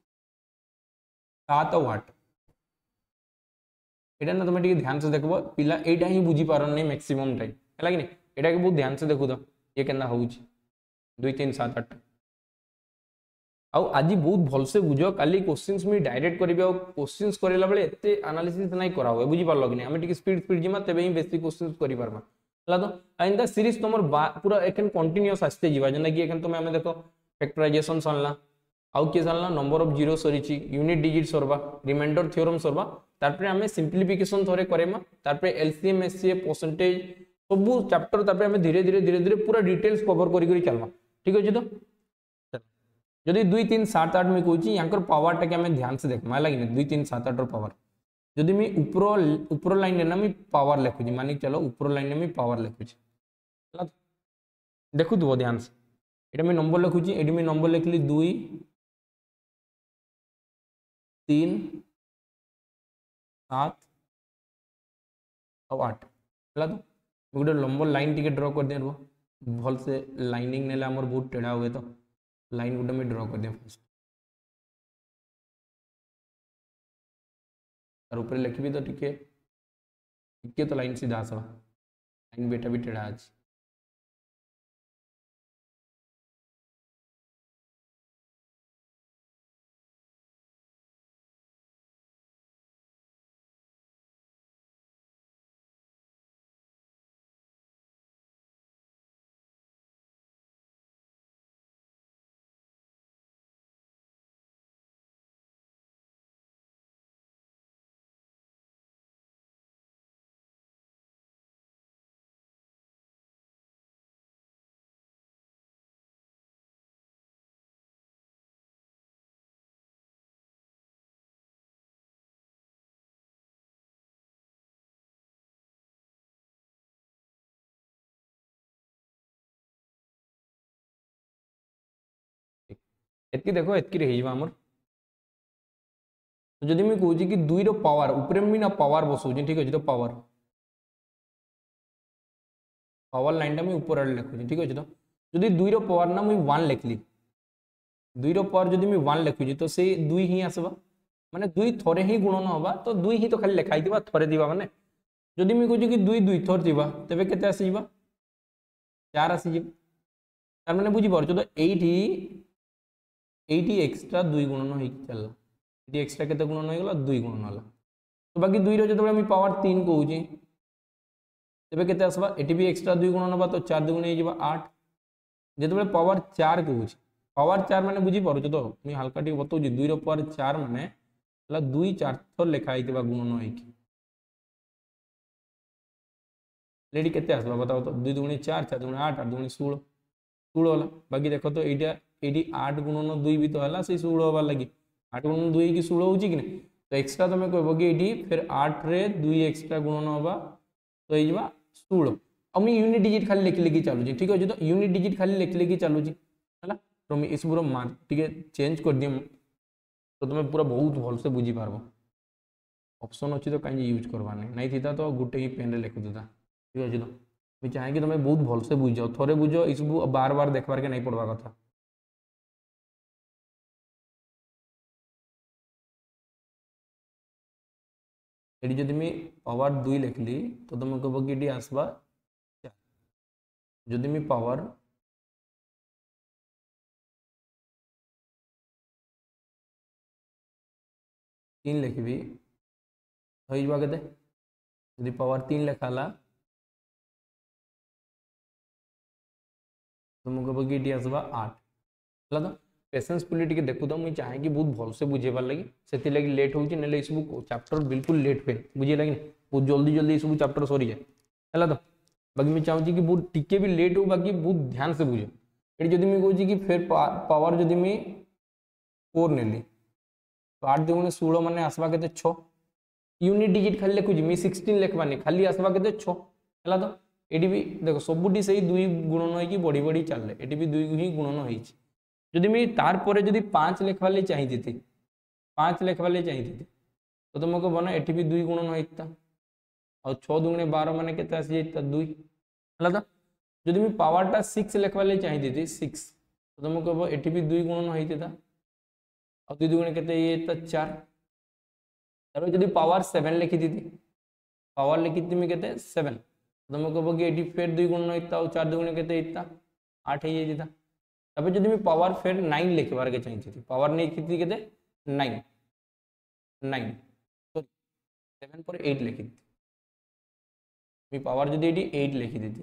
सात और आठ यहाँ ना तुम ध्यान से देखो पिला यहाँ ही बुझी पार नहीं मैक्सिमम टाइम है कि नहीं यहाँ के बहुत ध्यान से देखु तो ये केना हो दुई तीन सात आठ आउ आज बहुत भलसे बुझ काली क्वेश्चंस मुझे डायरेक्ट करी क्वेश्चंस करला बेले एते एनालिसिस नहीं करा हुए बुझी पारल कि नहीं आम स्पीड स्पीड जिमा तेबे ही बेसी क्वेश्चंस करि पारबा हला तो आइंदा सीरीज तुमर पूरा एखन कंटीन्यूअस आस्ते जिबा जेना कि एखन तुम आमे देखो फैक्टराइजेशन सरला आउ के सरला नंबर ऑफ जीरो सरीची यूनिट डिजिट सरबा रिमाइंडर थ्योरम सरबा तारपरे आमे सिंप्लिफिकेशन थोरे करेमा तारपरे एलसीएम एससीए परसेंटेज सब चैप्टर तारपरे आमे धीरे धीरे धीरे धीरे पूरा डिटेल्स कवर करी करी चलबा ठीक अछि तो जदि दुई तीन सात आठ में कहूँ यहाँ पावर टा आम ध्यान से देखा लगे दुई तीन सात आठ पावर जदि मुझे ऊपर ऊपर लाइन ना मुझे पावर लिखुची मानिक चलो ऊपर लाइन में पावर लिखुची देखु थो ध्यान से ये मुझे नंबर लिखुची ये मुझे नंबर लिखली दुई तीन सात और आठ है तो गोटे लंबर लाइन टी ड्र कर दिया भल से लाइनिंग ने बहुत टेढ़ा हुए तो लाइन गोटे में ड्र कर दिया फर्स्ट तार ऊपर लिखी तो टिके टिके तो लाइन सीधा आसवा लाइन बेटा भी टेढ़ा अच्छे एतकी देखो एतकी रे हेइबा हमर तो जदि मैं कहूँ कि दुई रो पावर ऊपर में ना पावर बसौछि ठीक अछि तो पावर पावर लाइन टा मैं ऊपर आड़े लिखुछि ठीक अछि तो जदि दुई रो पावर ना मैं वन लिखली दुई रो पावर जदि मैं वन लिखुछि तो से दुई ही आसबा माने दुई थरे ही गुणन हबा तो दुई ही तो खाली लिखाई दिबा थरे दिबा माने जदि मैं कहूँ कि दुई दुई थर दिबा तबे केते आसीबा चार आसी तार माने बुझी पारछ तो एटी एटी एक्स्ट्रा दुई गुणन होई चलला एटी एक्स्ट्रा केते गुणन होई गला दुई गुणन होला तो बाकी दुई रो जतबे मैं पावर तीन कहूछि तबे केते आसबा एटी भी एक्स्ट्रा दुई गुणन हबा तो चार दुगुणे हो जिबा आठ जतबे पावर चार कहूछि पावर चार माने बुझी पारछ तो मैं हल्का टी बतौछि दुई रो पावर चार माने हला दुई चार थर लिखा आइतबा गुणन होई कि लेडी केते आसबा बताओ तो दुई दुगुणे चार चार दुगुणे आठ आठ दुगुणे सोलह सोलह होला बाकी देखो तो एटा एटी आठ गुणन दुई भी तो हला से सोलह हबार लगी आठ गुणन दुई की सोलह होछि कि नहीं तो एक्स्ट्रा तुम कहब कि एटी फिर आठ रे दुई एक्स्ट्रा गुणन हबा तो ये सोलह अब मैं यूनिट डिजिट खाली लिख लिखी चलुची ठीक अच्छे तो यूनिट डिजिट खाली लिख लिखी चलुची है तो मुझे इसबूर मार्क टे चेंज कर दिए तो तुम्हें पूरा बहुत भलसे बुझी पार ऑप्शन अच्छी तो कहीं यूज करवा नहीं नहीं थी तो गोटे ही पेन लिखु था ठीक अच्छे तो मुझे चाहे कि तुम्हें बहुत भलसे बुझ जाओ थोड़े बुझ ये सब बार बार देखबार के नहीं पड़वा कथा ये जब मैं पावर दुई लिखली तो तुम कह कि आसवा जदि मैं पावर तीन लिखी हो के पावर तीन लिखाला तो मुझे कह आसवा आठ है तो पेसेंस पुली टे देखु तो मुझे चाहे कि बहुत भलसे बुझेबार लगी से लगी लेट हो सब चैप्टर बिल्कुल लेट हुए बुझे लगे बहुत जल्दी जल्दी सब चैप्टर सरी जाए है तो बाकी मैं चाहूँगी कि बहुत टिके भी लेट हो बाकी बहुत ध्यान से बुझे ये जब मैं कहूँ कि फिर पावर जब मैं फोर नेली तो आठ दुगुणे षोलह मान आसवा के छ यूनिट डिजिट खाली लिखुची मैं सिक्सटीन लिखवानी खाली आसवा के छ है तो ये भी देखो सबुटी से दुई गुणन होगी बढ़ी बढ़ी चल ये भी दुई ही गुणन होदी मैं तार पर जब पाँच लिखवा लिए चाहिए पाँच लिखवा लिए चाहिए तो तुम कह ना ये भी दुई गुणन होता और छः दुगुणे बार मान के दुई है तो जब मैं पावरटा सिक्स लिखवा लिए चाहिए सिक्स तो तुम कह ये भी दुई गुणन होता और दुई दुगुणे के चार तार जब पावर सेवेन लिखी थी पावर लिखी थी मैं कहते सेवेन तुम कह कि ये फिर दुई गुणन होता और चार दुगुणे के आठ हो जाता तब जब मैं पावर फिर नाइन लिखबार के चाहिए पावर नहीं लिखी थी कहते नाइन नाइन सॉरी सेवेन पर एट लिखी थी मैं पावर जब ये एट लिखी थी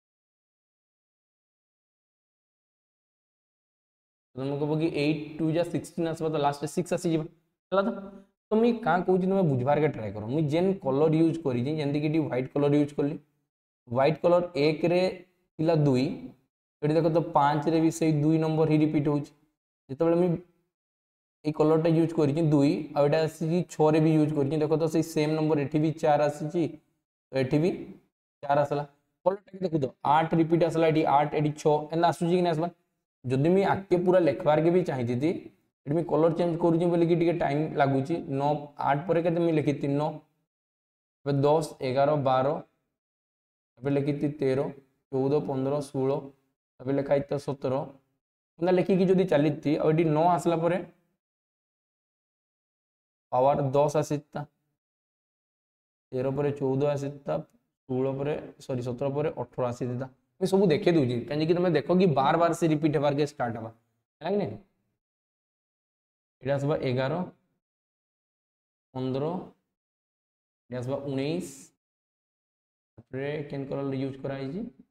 तुम कह कि एट टू जा सिक्सटीन आसवा तो लास्ट सिक्स आसी है तो तो मुझे क्या कहूँ तुम बुझबार के ट्राए कर मुझे जेन कलर यूज करी जमीक कि व्हाइट कलर यूज कली व्हाइट कलर एक रे थिला दुई ये देख तो पाँच रे भी से दुई नंबर ही रिपीट हो जो मुझे कलरटा यूज करी दुई आटा आसी छे भी यूज करी देख तो सेम नंबर ये भी चार आसी तो ये भी चार आसला कलरटा देखो तो आठ रिपीट आसला ये आठ ये छः आसूँ कि नहीं आसला जदि मैं आगे पूरा लिखबार के भी चाहिए थी ये मैं कलर चेंज करूँ बोलिए टाइम लगुच नौ आठ पर के लिखी थी नौ दस एगार बार लिखी थी तेरह चौदह पंद्रह षोलह तब लिखाई था सतर ना लिखिकी जब चली थी और ये नौ आसला पर पावर दस आसीता तेरह पर चौदह आसीता षोलह पर सॉरी सतर पर अठर आसीता मैं सब देखे दूसरी कहीं तुम देख कि बार बार से रिपीट होबार के स्टार्ट हवा है कि नहीं ये आसवा एगार पंद्रह ये आसवा उन्नीस केन कलर यूज कराई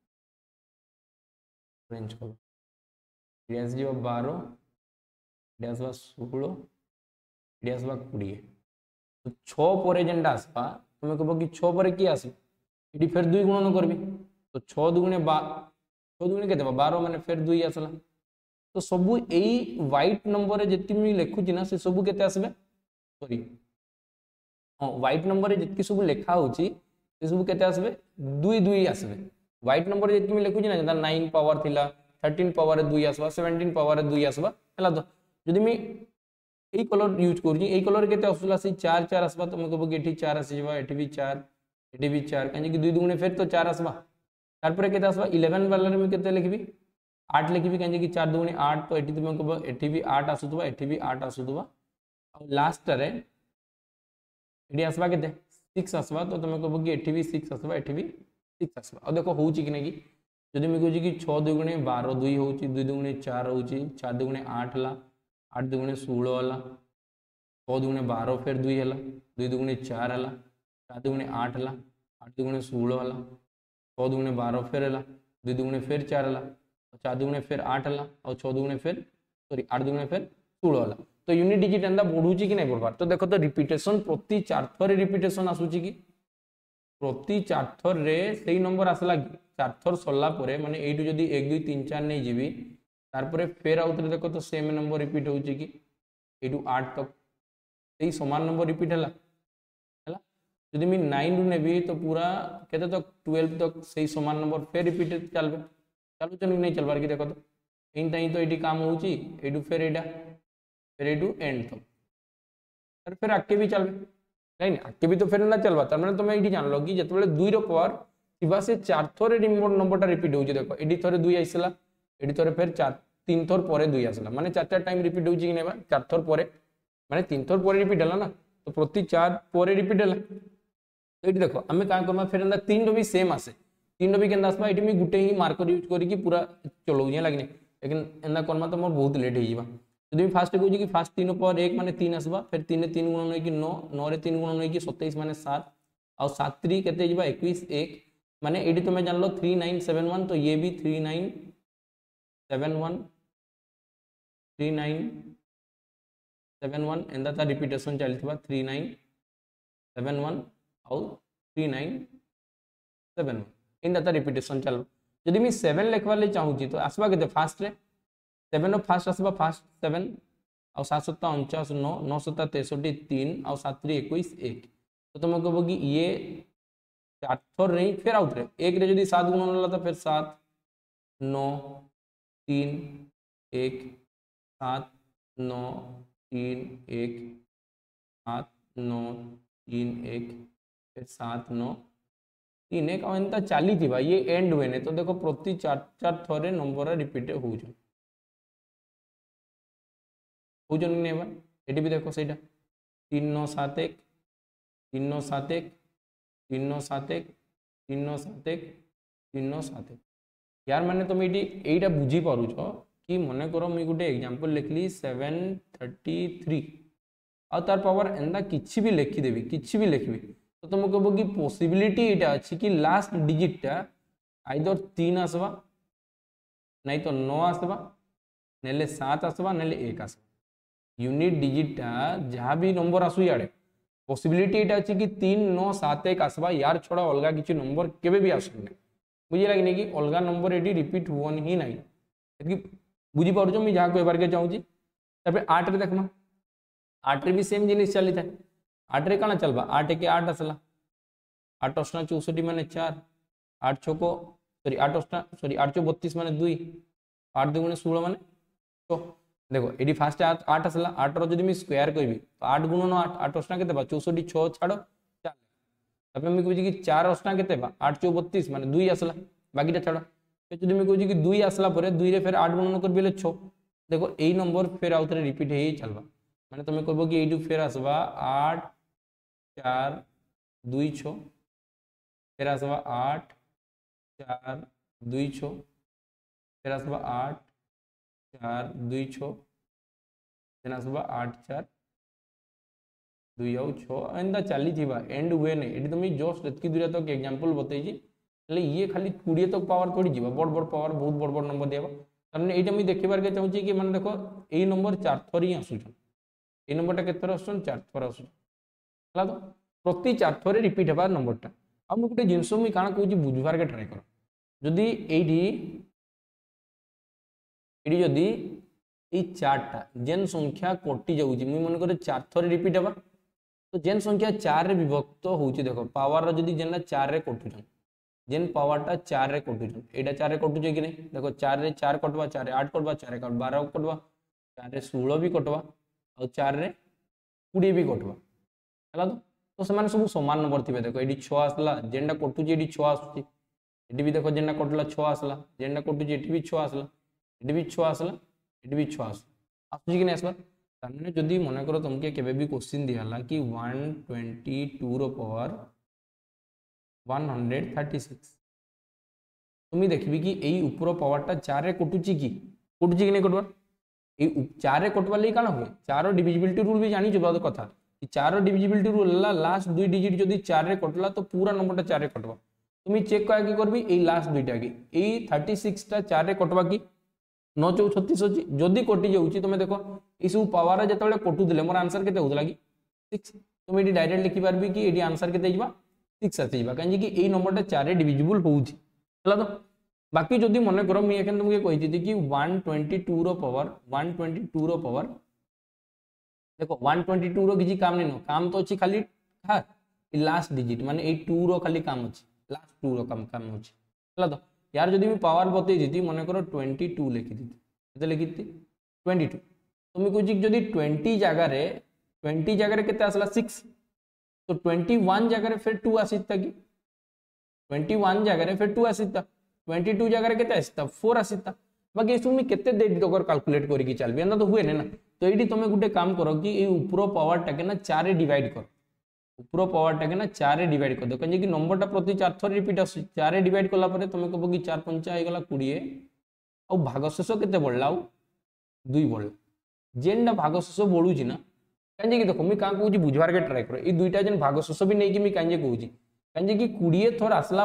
ऑरेंज कलर ये आसवा बारह ये आसवा षोलह ये आसवा कोड़े तो छः पर जेनटा आसवा तुम कह कि छः पर किए आस ये फिर दुई गुणन करबी तो छः दुगुणे बा छः दुगुणे के बारह मान फिर दुई आसला तो सबू यही व्हाइट नंबर जी मुझे लिखुची ना से सबू के आसबे सॉरी हाँ व्हाइट नंबर जी सब लिखा होची से सब के आसबे दुई दुई आसबे व्हाइट नंबर जी मुझे लिखुची ना नाइन पावर थिला थर्टीन पावर दुई आसवा सेवेंटीन पावर दुई आसवा है तो जदि मी এই কলর ইউজ করছি এই কলর কেতে আসলা সেই চার চার আসবা তুমি কব কি এটি চার আসি যাবা এটি বি চার এটি বি চার কাজে কি দুই দুগুণে ফের তো চার আসবা তারপরে কেতে আসবা ইলেভেন বালারে আমি কেতে লিখবি आठ लिखबी कहीं कि चार दुगुणी आठ तो एटी तुम कब एटी भी आठ आसुवा एटी भी आठ आसुवा लास्ट रे एटी आसवा केते सिक्स आसवा तो तुम कब कि एटी भी सिक्स आसवा एटी भी सिक्स आसवा और देखो होउची कि नहीं जदि मैं कहूँ कि छः दुगुणे बारह दुई होउची दुई दुगुणे चार होउची चार दुगुणे आठ ला आठ दुगुणे षोल है छः दुगुणे बारह फिर दुई है दुई दुगुणे चार है चार दुगुणे आठ है आठ दुगुणे षोल है छः दुगुणे बारह फिर है दुई दुगुणे फिर चार है चार दुगुणे फिर आठ है और छः दुगुणे फिर सॉरी आठ दुगुणे फिर षोल है तो यूनिट डिजिट एंदा बढ़ुची कि नहीं बढ़वार तो देखो तो रिपीटेशन प्रति चार थर रिपीटेशन आसूची कि प्रति चार थर रे सही नंबर आसला कि चार थर सरला परे माने एटू जदी एक दुई तीन चार नहीं जीवी तारपरे फेर आउतरे देखो तो सेम नंबर रिपीट होची कि एटू आठ तक सही समान नंबर रिपीट हला हला जदी मी नाइन रु नेबी तो पूरा केते तक ट्वेल्व तक सही समान नंबर फेर रिपीट चलबे चलो चलो नहीं चलबार कि देखो तो इनटा ही तो ये काम होची एडू फिर एडा फिर एडू एंड तक तो फिर आगे भी चलबे नहीं आगे भी तो फिर ना चलबा तार माने तुम ये जान लो कि जतबेले दुई रो पावर थिबा से चार थरे नंबरटा रिपीट होची देखो एडी थरे दुई आइसला एडी थरे फिर चार तीन थर परे दुई आसला माने चार चार टाइम रिपीट होची कि नेबा चार थर परे माने तीन थर परे रिपीट हला ना तो प्रति चार परे रिपीट हला तो ये देखो आमे का करबा फिर एंदा तीन रो भी सेम आसे तीन भी केंदा आसबा एटी मी गुटे ही मार्कर यूज करी पूरा चलो जे लागने लेकिन एंदा करमा तो मोर बहुत लेट होइबा जदि मी फास्ट कहू कि फास्ट तीन पर एक माने तीन आसबा फिर तीन तीन गुणन होई कि नौ नौ रे तीन गुणन होई कि सत्ताईस माने सात और सात तीन केते जिबा इक्कीस एक माने एटी तुमे जान लो थ्री नाइन सेवन वन तो ये भी three nine seven one three nine seven one एंदा ता रिपीटेशन चलथिबा थ्री नाइन सेवन वन और थ्री नाइन सेवन वन इन दाता रिपीटेशन चलो जदि मी सेवन लिखवार ले चाहूँ तो आसवा के फास्ट रे सेवन फास्ट आसवा फास्ट सेवन और सात सत्ता उनचास नौ नौ सत्ता तेसठी तीन और सात त्री इक्कीस एक तो तुम कहो कि ये चार थर नहीं फिर आउट रे एक रे जदि सात गुणन होला तो फिर सात नौ तीन एक सात नौ तीन एक सात नौ तीन एक फिर सात नौ तीन एक एंता चली थी ये एंड हुए ने तो देखो प्रति चार चार थरे नंबर रिपीट हो ये भी देखो सहीटा तीन नौ सात एक तीन नौ सात एक तीन नौ सात एक तीन नौ सात एक तीन नौ सात एक यार मैंने तुम ये यहीटा बुझी पारुछ कि मन कर मुझे गोटे एग्जांपल लिखली सेवन थर्टी थ्री आ तार पावर एंता किसी भी लिखिदेवी किसी भी लिखी तो तुम कह कि पॉसिबिलिटी यहाँ अच्छी कि लास्ट डिजिटा आइदर तीन आसवा नहीं तो नौ आसवा नेले सात आसवा नेले एक आसवा यूनिट डिजिटा जहाँ भी नंबर आसु यारे पॉसिबिलिटी यहाँ अच्छी कि तीन नौ सात एक आसवा यार छोड़ा अलग किसी नंबर केबे भी आसु बुझे लगे कि अलग नंबर ये रिपीट हुन ही ना बुझी पार्छ मुझे जहाँ कहबार के चाहूँगी आठ रे देखमा आठ रे भी सेम जिनिस चली था आठ रे काना चलबा आठ के आठ आसला आठ अष्टा चौसठी माने चार आठ छो को सॉरी आठ अष्टा सॉरी आठ चौ बत्तीस माने दुई आठ दुगुणे षोल माने छो देखो ये फास्ट आठ आसला आठ रो जदि स्क्वायर कहबी तो आठ गुणन आठ आठ अष्टा केते बा चौसठी छो छाड़ चार तबे मैं कहूँ कि चार अष्टा केते बा आठ चौ बत्तीस माने दुई आसला बाकीटा छाड़ जदि मैं कहूँ कि दुई आसला परे दुई रे फिर आठ गुणन कर बेले छो देखो यही नंबर फिर आउ थे रिपीट हो चलबा माने तुम कहबो कि एटू फिर आसबा आठ चार दुई छो फिर आसबा आठ चार दुई छो फिर आसबा आठ चार दुई छो फिर आसबा आठ चार दुई आउ छो एंता चली थी एंड हुए नहीं ये तुम जस्ट एतकी दूर तक एग्जांपल बतई ये खाली कोड़े तक पावर थोड़ी जीवा बड़ बड़ पावर बहुत बड़ बड़ नंबर दिया तार यहाँ मुझे देखबार के चाहूँगी कि मैंने देखो यही नंबर चार थर ही आसुन ये नंबरटा के थर आसुन चार थर आसुन है तो प्रति चार थर रिपीट होगा नंबरटा आ मुझे गोटे जिनस मुझे कण कह बुझबार के ट्राए कर जदि ये जदि ये चार्टा जेन संख्या कटि जाऊँगी मुझे मन कर चार थर रिपीट होगा तो जेन संख्या चार रे विभक्त हो देखो पावर जदि जेन चार रे कटुन जेन पावरटा चार रे कटुन यहाँ चार रे कटुचे कि नहीं देखो चार रे चार कटवा चार आठ कटवा चार एक बारह कटवा चार रे षोल भी कटवा और चार रे बीस भी कटवा है तो तो से सब सामान नंबर थे देख ये छः आसला जेनटा कटुचे ये छः आसूँ ये भी देख जेनटा कटला छः आसला जेनटा कटुचे ये भी छः आसला ये भी छः आसला ये भी छः आसला आसूँ कि नहीं आसला ताने जदि मन कर तुमके केबे भी क्वेश्चन दिहला कि वन ट्वेंटी टू रो power one hundred thirty six तुम्हें देखबी कि यही ऊपर पावरटा चार रे कटुची कि कटुची कि नहीं कटवार ये चार रे कटवार लगी काना हुए चार डिविजिबिलिटी रूल भी जानी जो कथा कि चार डिविजिबिलिटी रूल लास्ट दुई डिजिट जदि चार रे कटला तो पूरा नंबरटा चार रे कटवा तुम्हें चेक क्या करबी ये लास्ट दुईटा कि यही थर्टी सिक्स टा चार रे कटवा कि नौ चौ छत्तीस अच्छी जदि कटि जाऊँगी तुम देख ये सब पावर जो कटुले मोर आंसर के होता कि सिक्स तुम ये डायरेक्ट लिखिपारि कि ये आंसर के सिक्स आसीजा कहीं यही नंबरटा चार डिविजिबल होउछि तो बाकी जदि मन कर मुझे तुमको कही कि वन ट्वेंटी टू रो पावर वन ट्वेंटी टू रो पावर देखो वन ट्वेंटी टू रो किसी काम नहीं न काम तो अच्छी खाली हाँ लास्ट डिजिट माने ये टू रो खाली काम अच्छी लास्ट टू रो काम काम अच्छी तो यार जदि मैं पावर बतई थी मन कर ट्वेंटी टू लिखी थी लिखी थी ट्वेंटी टू तुम्हें कह जदि ट्वेंटी जगार ट्वेंटी जगार के आसला सिक्स तो ट्वेंटी वन जगार फिर टू आसीता कि ट्वेंटी वन जगार फिर टू आसीता ट्वेंटी टू जगार के आसीता फोर आसीता बाकी ये मुझे केते डेट तक कैलकुलेट करके चलबी एंता तो हुए ना तो ये तुम गोटे काम कर कि ये ऊपर पावर टाके ना चार डिवाइड कर ऊपर पावर टाके ना चार डिवाइड कर दो कहीं कि नंबरटा प्रति चार थर रिपीट आस चार डिवाइड कला तुम कह कि चार पंचा होगा कोड़े आ भागशेष के बढ़ला दुई बढ़ला जेनटा भागशेष बढ़ुची ना कहीं देख मुझे क्या कौन बुझार के ट्राए कर दुईटा जेन भागशेष भी नहीं कि कहीं कौन कहीं कि कोड़े थर आसला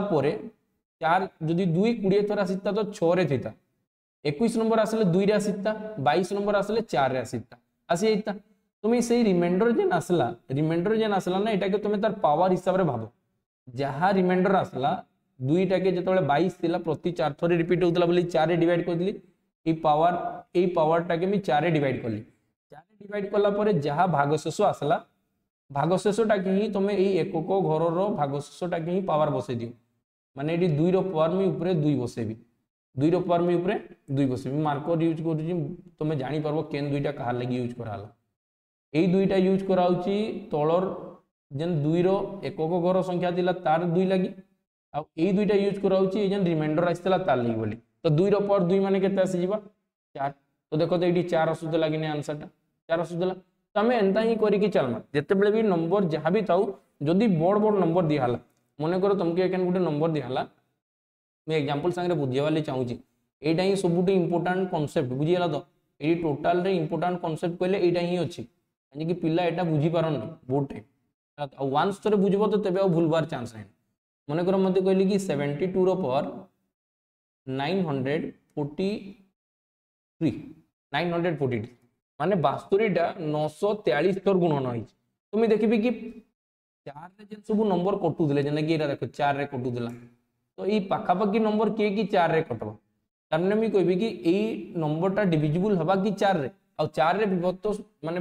चार जदि दुई कोड़े थर आसीता तो छे थीता इक्कीस नंबर आसले दुई रे आसीता बाईस नंबर आसले चार रे आसीता आसी जाता तुम्हें से रिमाइंडर जेन आसला रिमाइंडर जेन आसला ना यहाँ तुम तार पावर हिसाब से भाव जहाँ रिमाइंडर आसला दुईटा के जो बाईस थी प्रति चार थर रिपीट होता बोली चार डिवाइड कर पावर यही पावरटा के चार डिवाइड कली चार डिवाइड कला जहाँ भागशेष आसला भागशेषटा कि ही तुम यही एकक घर भागशेषटा कि ही पावर बसई दियो माने ये दुई पावर मी उपरे दुई बसेबी दुई पावर मी उपरे दुई बसेबी मार्कर यूज कर तुम जापर केन दुईटा कहा लगी यूज कराला यही दुईटा यूज कराऊँगी तलर जेन दुई एकक घर संख्या थिला तार दुई लगी आई दुईटा यूज कराऊँगी जेन रिमाइंडर आसला तार लगी बोली तो दुई पावर दुई माने केते आसीजिबा चार तो देखो तो ये चार आसूला कि आंसरटा चार आसूला तो आम एंता ही करके चलमा जिते बड़े भी नंबर जहाँ भी थाउ जदि बड़ बड़ नंबर दिहला मन कर तुमको एक गोटे नंबर दिहला मैं एग्जांपल सांगे बुझेवाली चाहूँगी यहाँ ही सब इंपोर्टाट कनसेप्ट बुझीगला तो ये टोटाल इंपोर्टाट कनसेप्ट कहले यहाँ ही अच्छी कहीं पिला यहाँ बुझीपार बहुत टाइम वन्स थोड़े बुझब तो तेज भूलबार चान्स ना मन कर मत कहली कि सेवेन्टी टू रो power nine hundred forty three nine hundred forty three माने बास्तरीटा नौश तेयालीस थर गुणन हो तुम्हें देखी कि चार रे सब नंबर कटुले जेना कि देख चार रे कटुला तो ये पाखापाखि नंबर किए कि चार रे कटवा तार मुझे कहबी कि यही नंबरटा डिविजिबल हवा कि चार रे आ चार रे विभक्त माने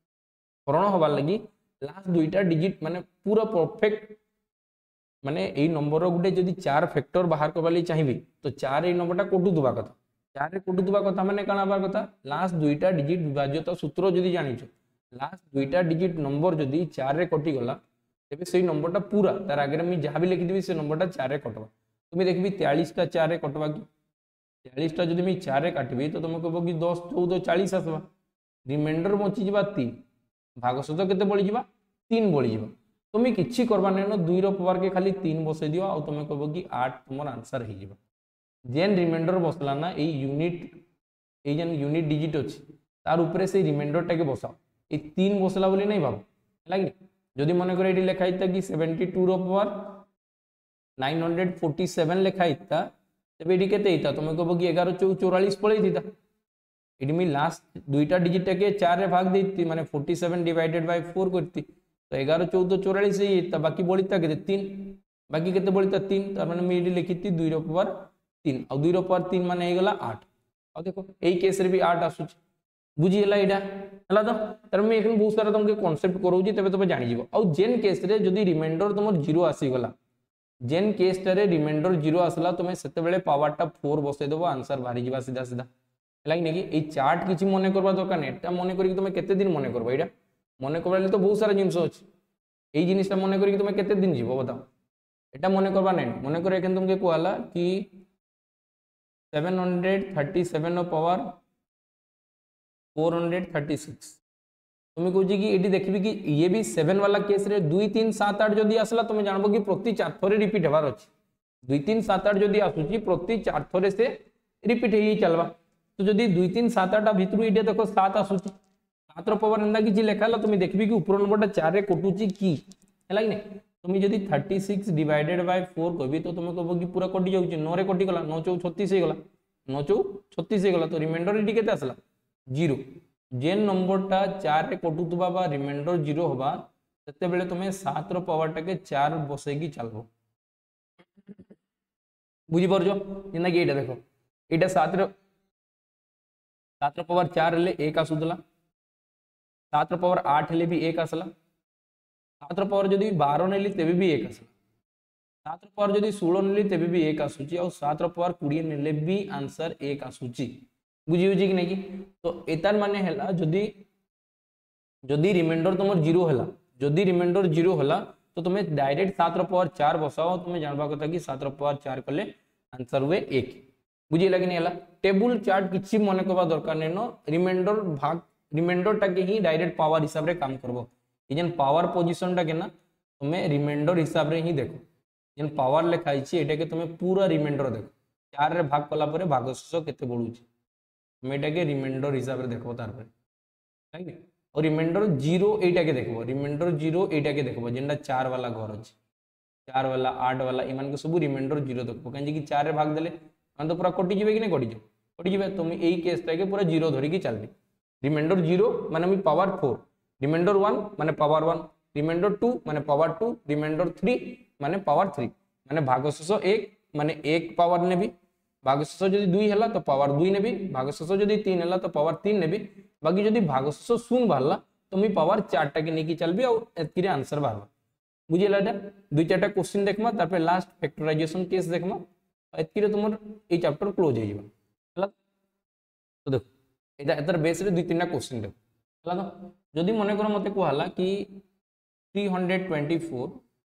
हरण हबार लगी लास्ट दुईटा डिजिट माने पूरा परफेक्ट माने यही नंबर गोटे जदि चार फैक्टर बाहर करवाली चाहिए तो चार ये नंबरटा कटुवा कथा चार रे कटुवा कथा माने कण हबार कथा लास्ट दुईटा डिजिट विभाज्यता सूत्र जदि जानिछ लास्ट दुईटा डिजिट नंबर जदि चार रे कटिगला तेज से नंबरटा पूरा तार आगे मुझे जहाँ भी लिखिदेवी से नंबरटा चार रे कटवा तुम्हें देखी तेयालीसटा चार रे कटवा कि तेयालीसटा जब मुझे चार रे काटबी तो तुम कह कि दस चौदह चालीस आसवा रिमाइंडर बचीजा तीन भागशेष के बढ़ीजा तीन बढ़ीजा तुम्हें किसी करवार नहीं न दुई पावर के खाली तीन बसई दियो आ तुम कह कि आठ तुम आंसर हो जेन रिमाइंडर बसला ना ये यूनिट ये जेन यूनिट डिजिट अच्छी तार उपरे से रिमाइंडरटा के बसाओ ये तीन बसला बोली नहीं भाव है जदि मन कर ये लिखाई था कि सेवेन्टी टू रो power nine hundred forty seven लिखाई था तेज ये के तुम कह कि एगार चौ चौरालीस पलि था ये मुझे लास्ट दुईटा डिजिट के चार रे भाग देती माने forty seven divided by four करती तो एगार चौदह चौरालीस ही बाकी बढ़ीता के तीन बाकी के बढ़ीता तीन तार मैंने मुझे लिखी थी दुई पावर तीन आ दुई पावर तीन मान होगा आठ आ देखो यही केस भी आठ आसूँ बुझीगला यहाँ है तो तार मुझे बहुत सारा तुमको कनसेप्ट कराऊँगी तेज तुम जानीज आउ जेन केस जदि रिमाइंडर तुम जीरो आसीगला जेन केसटारे रिमाइंडर जीरो आसला तुम से पावरटा फोर बसईदेव आंसर बाहरी जा सीधा सीधा है कि ये चार्ट किसी मन करवा दरकार नहीं एटा मन करी तुम केते दिन मन करबो एटा मन करबा तो बहुत सारा जिनिस अछि एई जिनिसटा मन करी तुम केते दिन जीवो बताओ एटा मन करबा नहीं मन करे एखन तुमके कहला कि सेवन हंड्रेड थर्टी सेवन रो power four hundred thirty six तुम्हें कहूँ कि ये देखबी कि ये भी सेवन वाला केस रे दुई तीन सात आठ जदि आसला तुम जानबो कि प्रति चार थरे रिपीट हेबार अछि दुई तीन सात आठ जदि आसुची प्रति चार थरे से रिपीट हे चलबा तो जदि दुई तीन सात आठ भितर ये देखो सात आसुची सात रो पावर एंदा कि लेखाला तुम देखबी कि ऊपर नंबरटा चार रे कटुची की हैला कि नै तुम जदि thirty six divided by four कहबी तो तुम कहबो कि पूरा कटि जाउची नौ रे कटि गला नौ चौ छत्तीस हे गला नौ चौ छत्तीस हे गला तो रिमाइंडर एटी केते आसला जीरो जेन नंबरटा चार रे कटुतबा बा रिमाइंडर जीरो होबा सेते बेले तुमे सात रो पावर टाके चार बसेगी चलबो बुझी परजो जेना कि एटा देखो एटा सात रो सात रो पावर चार ले एक आसुदला सात रो पावर आठ ले भी एक आसला सात रो पावर जदि बारह नेली तेबे भी एक आसला सात रो पावर जदि सोलह नेली तेबे भी एक आसुची और सात रो पावर बीस नेले भी आंसर एक आसुची बुझी होची कि नहीं तो एतार माने हैला जदि जदि रिमाइंडर तुमर जीरो हैला जदि रिमाइंडर जीरो हैला तो तुमे डायरेक्ट सात रो पावर चार बसाओ तुमे जानबा कथा कि सात रो पावर चार कले आंसर हुए एक बुझी लगे नहीं हैला टेबल चार्ट किछि मने करबा दरकार नै न रिमाइंडर भाग रिमाइंडर टाके ही डायरेक्ट पावर हिसाब रे काम करबो इजन पावर पोजीशन टा के ना तुमे रिमाइंडर हिसाब रे ही देखो जन पावर लिखाई छी एटा के तुमे पूरा रिमाइंडर देखो चार रे भाग कला परे भागशेष केते बढुची मेटा के रिमाइंडर हिसाब रे देखबो तार पर ठीक है और रिमाइंडर जीरो एटा के देखबो रिमाइंडर जीरो एटा के देखबो जेंडा चार वाला घर अछि चार वाला आठ वाला इमान के सब रिमाइंडर जीरो देखबो काहे कि चार रे भाग देले मान तो पूरा कटि जिवे कि नै कटि जिवे कटि जिवे तुम एई केस टा के पूरा जीरो धरि कि चलबी रिमाइंडर जीरो माने मी पावर फोर रिमाइंडर वन माने पावर वन रिमाइंडर टू माने पावर टू रिमाइंडर थ्री माने पावर थ्री माने भागशेष एक माने एक पावर नेबी भागशेष जदि दुई हला तो पावर दुई नेबी भागशेष जदि तीन हला तो पावर तीन नेबी बाकी जदि भागशेष शून्य बाहरला तो मी पावर चार टा के नेकी चलबी और एतकी रे आंसर बाहरबा बुझिला एटा दुई चारटा क्वेश्चन देखमा तार पे लास्ट फैक्टराइजेशन केस देखमा एतकी रे तुमर ए चैप्टर क्लोज हो जिवो हला तो देखो एटा एतर बेस रे दुई तीनटा क्वेश्चन देखो हला तो जदि मने करो मते कहला कि three hundred twenty four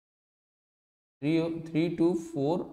three two four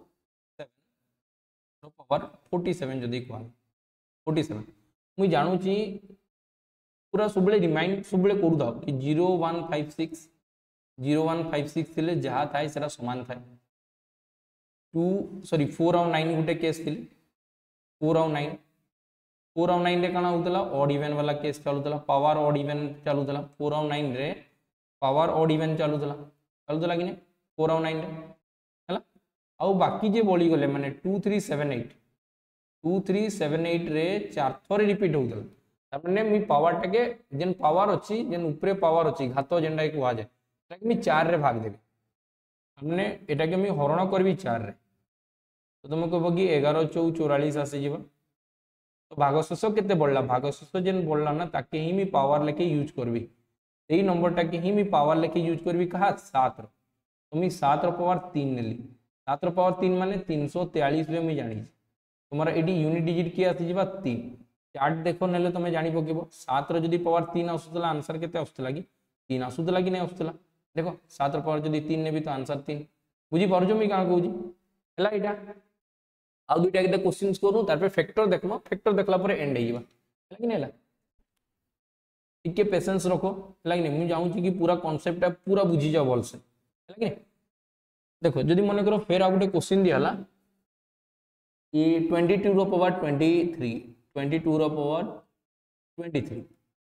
power forty seven जदि कहला फोर्टी सेवन मुई जानू छी पूरा सबले रिमाइंड सबले करू दाओ कि zero one five six zero one five six थिले जहा थाए सेरा समान थाए टू सॉरी फोर और नाइन गुटे केस थिले फोर और नाइन फोर और नाइन रे काना होतला ऑड इवन वाला केस चालुतला पावर ऑड इवन चालुतला फोर और नाइन रे पावर ऑड इवन चालुतला चालुतला कि नै फोर और नाइन रे हला आउ बाकी जे बोली गले माने two three seven eight two three seven eight रे चार थोरे रिपीट होतला तापने मी पावर टाके जेन पावर अछि जेन ऊपरे पावर अछि घात जेंडा को आ जाय ताकि मी चार रे भाग देबी हमने एटा के मी हरण करबी चार रे तो तुम कहबो कि ग्यारह चौ चौवालीस आसी जीव तो भागशेष केते बढ़ला भागशेष जेन बढ़ला ना ताके ही मी पावर लेके यूज करबी एई नंबर टाके ही मी पावर लेके यूज करबी कहा सात रो तो मी सात रो पावर तीन नेली सात रो पावर तीन माने तीन सौ तैंतालीस रे मी जानी तुम्हारा एडी यूनिट डिजिट की आसी जीवा तीन चार्ट देखो नेले तुम जानि पकेबो सात रो जदि पावर तीन आसुतला आंसर केते आसुतला कि तीन आसुतला कि नै आसुतला देखो सात रो पावर जदि तीन नेबी तो आंसर तीन बुझी परजो मी का कहूजी हला एटा आ दुइटा के क्वेश्चंस करू तार पे फैक्टर देखमो फैक्टर देखला पर एंड हेइबा हला कि नै हला टिके पेशेंस रखो हला कि नै मु जाऊ छी कि पूरा कांसेप्ट पूरा बुझी जाओ बोल से हला कि नै देखो जदि मन करो फेर आ गुटे क्वेश्चन दियाला कि ट्वेंटी टू रो power twenty three twenty two रो पावर ट्वेंटी थ्री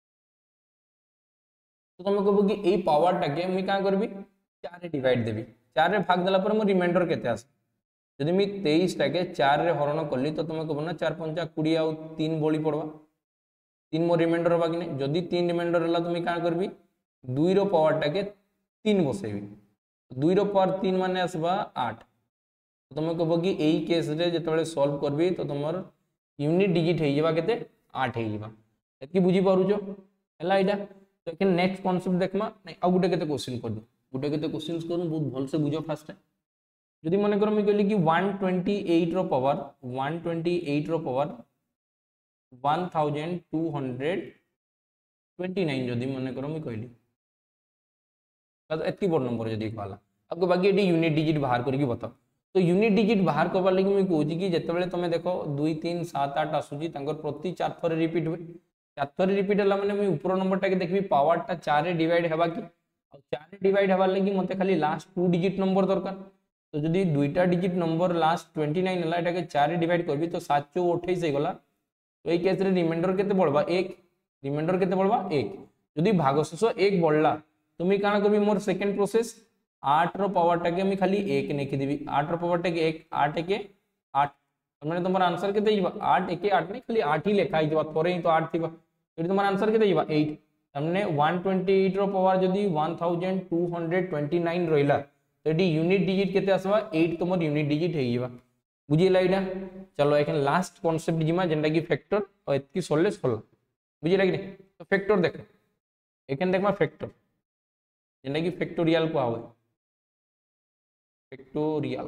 तो तुम कहबो कि ए पावर टाके मी का करबी चार रे डिवाइड देबी चार रे भाग देला पर मो रिमाइंडर केते आसे जदि मी तेईस टाके चार रे हरण करली तो तुम कहबो ना चार पंचा बीस आ तीन बळी पड़वा तीन मो रिमाइंडर होबा कि नै जदि तीन रिमाइंडर हला तो मी का करबी दो रो पावर टाके तीन बसेबी दो रो पावर तीन माने आसबा आठ तो तुम कहबो कि एई केस रे जेतबेले सॉल्व करबी तो तुमर यूनिट डिजिट हे जेबा केते आठ हे जेबा एतकी बुझी पारुचो हला एटा तो एके नेक्स्ट कांसेप्ट देखमा नै आ गुटे केते क्वेश्चन कर दो गुटे केते क्वेश्चंस करू बहुत भल से बुझो फास्ट जदि माने करो मी कहली कि वन ट्वेंटी एट रो पावर वन ट्वेंटी एट रो power one thousand two hundred twenty nine जदि मन कर मुझे कहली तो एत बड़ नंबर जब कहला आपको बाकी ये यूनिट डिजिट बाहर करके बताओ तो यूनिट डिजिट बाहर करवार लगी मुझे कहूँ कि जिते तुम देख दुई तीन सात आठ आसूँ प्रति चार थर रिपीट हुए चार थर रिपीट है मैंने मुझे ऊपर नंबर टाके देखी पावरटा चार डिवाइड होगा कि चार डिवाइड होवार लगी मत खाली लास्ट टू डिजिट नंबर दरकार तो जदि दुईटा digit number last twenty nine है चार डिवाइड करी तो सात चौ अठाईस होगा तो ये केस रिमाइंडर के बढ़वा एक रिमाइंडर के बढ़वा एक जदि भागशेष एक बढ़ला तो मुझे क्या करी मोर सेकेंड प्रोसेस आठ पावर टाके मुझे खाली एक लिखिदेवी आठ पावर टाके एक आठ एक आठ मैंने तुम आंसर के आठ एक आठ नहीं खाली आठ ही लिखाई थोड़े ही तो आठ थी तुम आंसर के एट तमने वन ट्वेंटी एट पावर जदि one thousand two hundred twenty nine रहा तो ये यूनिट डिजिट के आसवा एट तुम यूनिट डिजिट हो बुझेगा यहाँ चलो एक लास्ट कॉन्सेप्ट जीमा जेनटा कि फैक्टर और एतकी सल्ले सरला बुझेगा कि नहीं तो फैक्टर देख एक देखा फैक्टर जेनटा कि फैक्टोरियल को हुए फैक्टोरियल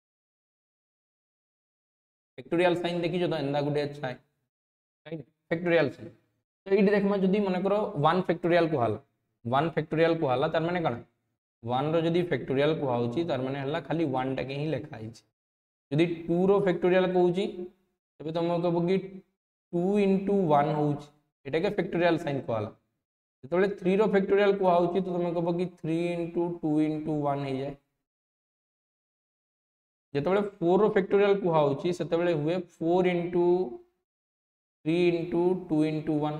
फैक्टोरियल साइन देखी तो एंदा गोटे अच्छा है फैक्टोरियल साइन तो ये देखमा जदि मन कर वन फैक्टोरियल कहला वन फैक्टोरियल कहला तार माने कण वन रो जदि फैक्टोरियल कहउची तार माने हला खाली वन टाके ही लिखा है जदि टू रो फैक्टोरियल कहउची तबे तुम कहबो कि टू इंटू वन होउची एटा के फैक्टोरियल साइन कहला जतबे थ्री रो फैक्टोरियल कहउची तो तुम कहबो कि three into two into one हो जाए जतबे फोर रो फैक्टोरियल कहउची सेतबे हुए four into three into two into one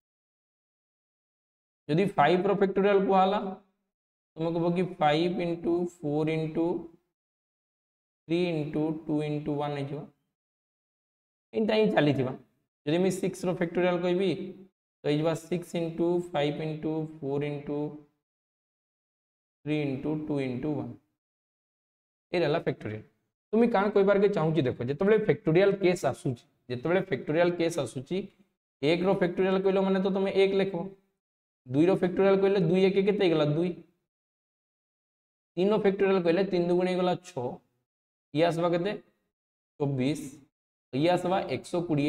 जदि फाइव रो फैक्टोरियल कहला तुम कह कि five into four into three into two into one हो ही चली जदि मैं सिक्स रो फैक्टोरियल कहबी तो ये six into five into four into three into two into one ये फैक्टोरियल तो मुझे कौन कहबार के चाहूँगी देख जिते फैक्टोरियल केस आसूँ जिते फैक्टोरियल केस आसूँ एक रो फैक्टोरियल कहल मैंने तो तुम एक लिख दुई रो फैक्टोरियल कहले दुई एक के गला दुई तीन रो फैक्टोरियल कहले तीन दुगुणी गला छ ये आसवा के चौबीस ये आसवा एक सौ कोड़े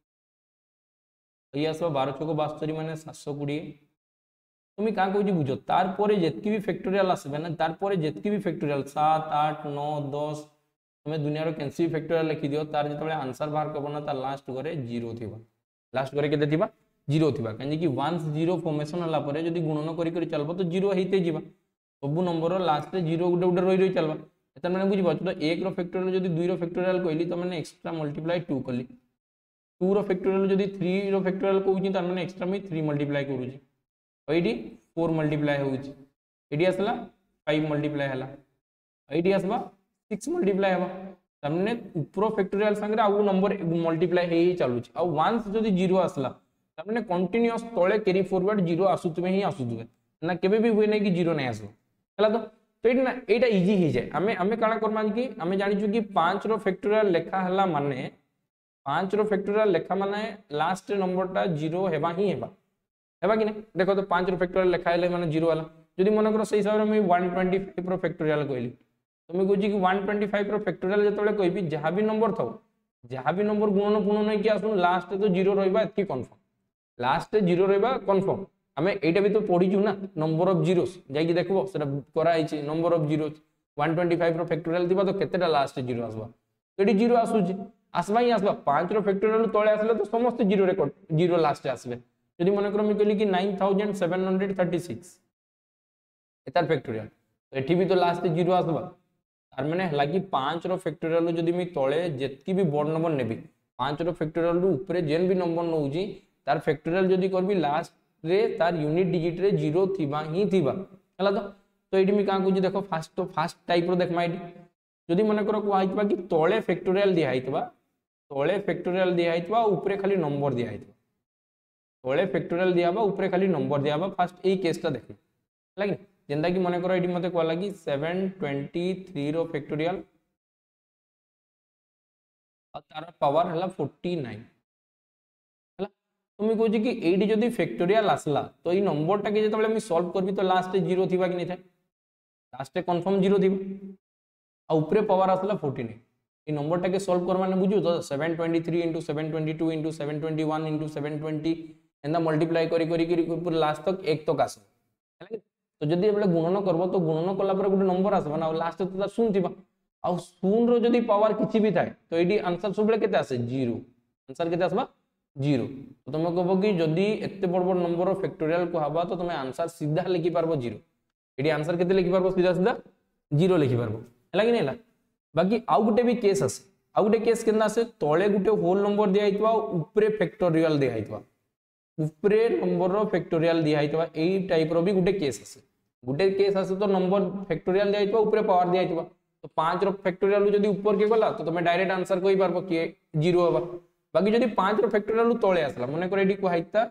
ये आसवा बारह छक बास्तरी मैंने सात सौ कोड़े तुम्हें क्या कहूँ बुझ तार जितकी भी फैक्टोरियल आसबे ना तार जितकी भी फैक्टोरियल सात आठ नौ दस तुम्हें दुनिया कैंसी भी फैक्टोरियल लिखी दियो तार जो आंसर बाहर करब ना तार लास्ट घरे जीरो थी लास्ट घरे के जीरो थी कहीं वन्स जीरो फॉर्मेशन है जब गुणन कर चलो तो जीरो होते जा सब नंबर लास्ट जीरो गोटे गोटे रही रही चलवा एत मैंने बुझे तो एक रो फैक्टोरियल जब दुई रो फैक्टोरियल कहली तो मैंने एक्सट्रा मल्टीप्लाई टू कली टू रो फैक्टोरियल जब थ्री रो फैक्टोरियल कहूँ तार मैंने एक्सट्रा मुझे थ्री मल्टीप्लाई करुँगी ये फोर मल्टीप्लाई होगी आसला फाइव मल्टीप्लाई है ये आसवा सिक्स मल्टीप्लाई हम तमने ऊपर फैक्टोरियल संगे आउ नंबर मल्टीप्लाई ही चलुच आ वन्स जदि जीरो आसला तमने कंटिन्यूअस तले कैरी फॉरवर्ड जीरो आसुतबे ही आसुतबे ना केबे भी हुए नहीं कि जीरो नहीं आसो हला तो तो ये ना एटा इजी ही जाए आमे आमे काना करमा कि आमे जानि छु कि पाँच रो फैक्टोरियल लेखा हला माने पाँच रो फैक्टोरियल लेखा माने लास्ट नंबरटा जीरो हेबा ही हेबा हेबा कि नहीं देखो तो पाँच रो फैक्टोरियल लेखा हेले माने जीरो वाला जदि मन करो सही हिसाब रे मैं वन ट्वेंटी फाइव रो फैक्टोरियल कहली तो मैं कहूँ कि वन ट्वेंटी फाइव रो फैक्टोरियल जो कहबी जहाँ भी नंबर था जहाँ भी नंबर गुणन पुणन होकर आसुन लास्ट तो जीरो रहा एति कन्फर्म लास्ट जीरो रहा कन्फर्म आम यहाँ भी तो पढ़ीचु ना नंबर ऑफ जीरोस जाकि देखो कराई number of zeros one twenty five रो फैक्टोरियल थी तो केतेटा लास्ट जीरो आसवा तो ये जीरो आसूँ आसवा ही आसवा पाँच रो फैक्टोरियल तले आसले तो समस्त जीरो रेकर्ड जीरो लास्ट आसबे जदि मन कर कहली कि nine thousand seven hundred thirty six एतार फैक्टोरियल तो ये भी तो लास्ट जीरो आसवा तार माने हला कि पाँच रो फैक्टोरियल जदि मैं तले जितकी भी बड़ नंबर नेबी पाँच रो फैक्टोरियल ऊपर जेन भी नंबर नौजी तार फैक्टोरियल जदि करबी लास्ट रे तार यूनिट डिजिट रे जीरो थिबा ही थिबा हला तो तो एठी मी का कहूँ देखो फास्ट तो फास्ट टाइप रो देखमा एठी जदि मन कर कहइतबा कि तले फैक्टोरियल दिया हितबा तले फैक्टोरियल दिया हितबा ऊपर खाली नंबर दिया हितबा तले फैक्टोरियल दिया बा ऊपर खाली नंबर दिया बा फास्ट एई केसटा देखि लागिन जेंदा कि मन कर एठी मते कहला कि सेवन ट्वेंटी थ्री रो फैक्टोरियल और तार पावर हला फोर्टी नाइन हला तुम कहूँ कि एटी जदि फैक्टोरियल आसला तो ये नंबर टाके जो मैं सॉल्व करबी तो लास्ट जीरो थी कि नहीं था लास्ट कन्फर्म जीरो थी ऊपर पावर आसला फोर्टी नाइन এই নম্বরটাকে সলভ কর মানে বুঝু তো seven twenty three into seven twenty two into seven twenty one into seven twenty एंदा मल्टीप्लाई करी करी करी पूरा लास्ट तक एक तक आसे तो जदि एबले गुणन करबो तो गुणन कला पर गुटे नंबर आसबा ना लास्ट तो शून्य थिबा आ शून्य रो जदि पावर किछि भी थाए तो एडी आंसर सबले केते आसे जीरो आंसर केते आसबा जीरो तो तुम कहबो कि जदि एते बड़ बड़ नंबर रो फैक्टोरियल को हबा तो तुम आंसर सीधा लिखि पारबो जीरो एडी आंसर केते लिखि पारबो सीधा सीधा जीरो लिखि पारबो हला कि नेला बाकी आउ गुटे भी केस आसे आउ गुटे केस केना आसे तळे गुटे होल नंबर दिया हितबा ऊपरे फैक्टोरियल दिया हितबा ऊपरे नंबर रो फैक्टोरियल दिया हितबा एई टाइप रो भी गुटे केस आसे गुटे केस आसे तो नंबर फैक्टोरियल दिया हितबा ऊपरे पावर दिया हितबा तो पाँच रो फैक्टोरियल जदी ऊपर के गला तो तुम डायरेक्ट आंसर कहि पारबो कि जीरो होबा बाकी जदी पाँच रो फैक्टोरियल तळे आसला माने कर एडी को हाइता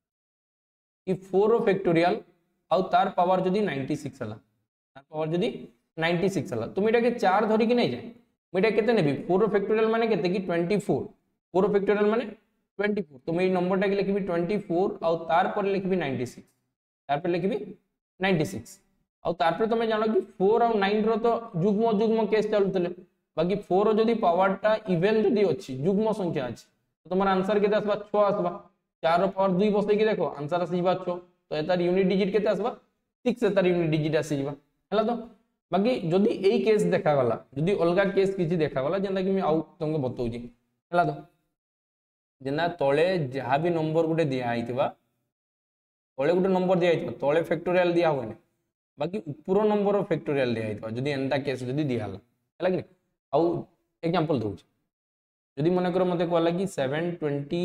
कि फोर रो फैक्टोरियल आउ तार पावर जदी नाइंटी सिक्स हला तार पावर जदी नाइंटी सिक्स हला तुम एटा के चार धरि कि नै जाय मेटा केते नेबी फोर रो फैक्टोरियल माने केते कि ट्वेंटी फोर फोर रो फैक्टोरियल माने ट्वेंटी फोर तो मैं नंबर टाके लिखबी ट्वेंटी फोर आउ तार पर लिखबी नाइंटी सिक्स तार पर लिखबी नाइंटी सिक्स आउ तार पर तुम जानो कि फोर आउ नाइन रो तो जुग्म जुग्म केस चलुतले बाकी फोर रो जदी पावर टा इवन जदी अछि जुग्म संख्या अछि तो तुम्हारा आंसर केते आसबा छह आसबा चार रो पावर दो बसै कि देखो आंसर आसीबा छह तो एतार यूनिट डिजिट केते आसबा सिक्स एतार यूनिट डिजिट आसीबा हला तो बाकी जदी एई केस देखा गला जदी अलगा केस किछि देखा गला जेंदा कि मैं आउ तुमको बतौजी हला तो जेना तळे जहा भी नंबर गुटे दिया आइतबा तळे गुटे नंबर दिया आइतबा तळे फैक्टोरियल दिया होने बाकी ऊपर नंबर रो फैक्टोरियल दिया आइतबा जदी एंता केस जदी दिया हला हला कि आउ एग्जांपल दउ जदी मने करो मते कहला कि seven twenty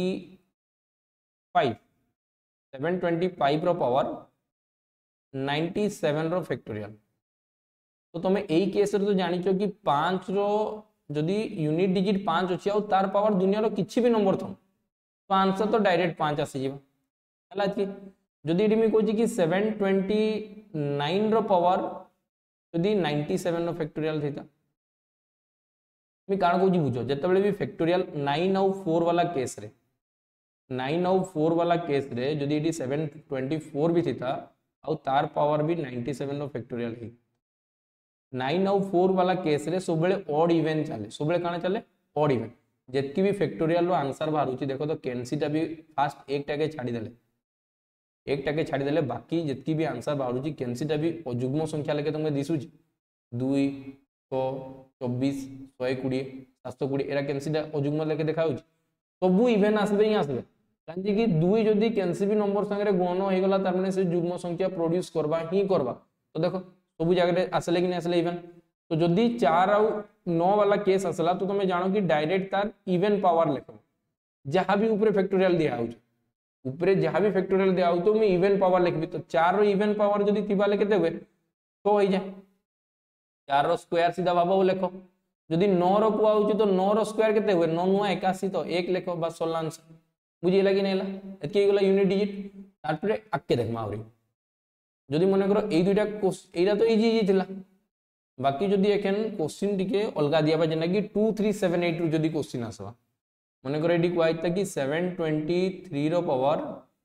five seven twenty five रो पावर नाइंटी सेवन रो फैक्टोरियल तो तुम एई केस रे तो जानिचो कि पाँच रो जदी यूनिट डिजिट पाँच अछि आ तार पावर दुनिया रो किछि भी नंबर थम तो आंसर तो डायरेक्ट पाँच आसी जीवा हला कि जदी एडी मी कहछि कि सेवन ट्वेंटी नाइन रो पावर जदी नाइंटी सेवन रो फैक्टोरियल थीता मी काण कहछि बुझो जेतेबेले भी फैक्टोरियल नाइन आउ फोर वाला केस रे नाइन आउ फोर वाला केस रे जदी एडी सेवन ट्वेंटी फोर भी थीता आ तार पावर भी नाइंटी सेवन रो फैक्टोरियल ही नाइन आउ फोर वाला केस रे सब बेले ऑड इवन चले सब बेले काना चले ऑड इवन जेतकी भी फैक्टोरियल रो आंसर बाहरुची देखो तो कैंसीटा भी फास्ट एक टाके छाडी देले एक टाके छाडी देले बाकी जेतकी भी आंसर बाहरुची कैंसीटा भी अजुग्म संख्या लेके तुमके दिसुची दो छह चौबीस एक सौ बीस सात सौ बीस एरा कैंसीटा अजुग्म लेके देखाउची सब इवन आसबे ही आसबे कांजी कि दो जदी कैंसी भी नंबर संगे गुणन हो गला तार माने से जुग्म संख्या प्रोड्यूस करबा ही करबा तो देखो सब जगह आसले कि नहीं आसले इवन तो जदि चार आउ नौ वाला केस आसला तो तुम जानो कि डायरेक्ट तार इवन पावर लिखो जहां भी ऊपर फैक्टोरियल दिया हो ऊपर जहां भी फैक्टोरियल दिया हो तो मैं इवन पावर लिखबी तो चार रो इवन पावर जदि थिबा ले केते हुए तो हो जाए चार रो स्क्वायर सीधा बाबा लिखो जदि नौ रो को आउची तो नौ रो स्क्वायर केते हुए नौ नौ इक्यासी तो एक लिखो बस सोलह आंसर बुझिला कि नहीं ला एतकी गला यूनिट डिजिट तार पर आके देखमा आउरी जदि मन करो ए दुइटा एटा तो इजी इजी थिला बाकी जदि एखन क्वेश्चन टिके अलगा दियाबा जेना कि टू थ्री सेवन एट रो जदि क्वेश्चन आसबा मन करो एडी क्वाइता कि सेवन ट्वेंटी थ्री रो पावर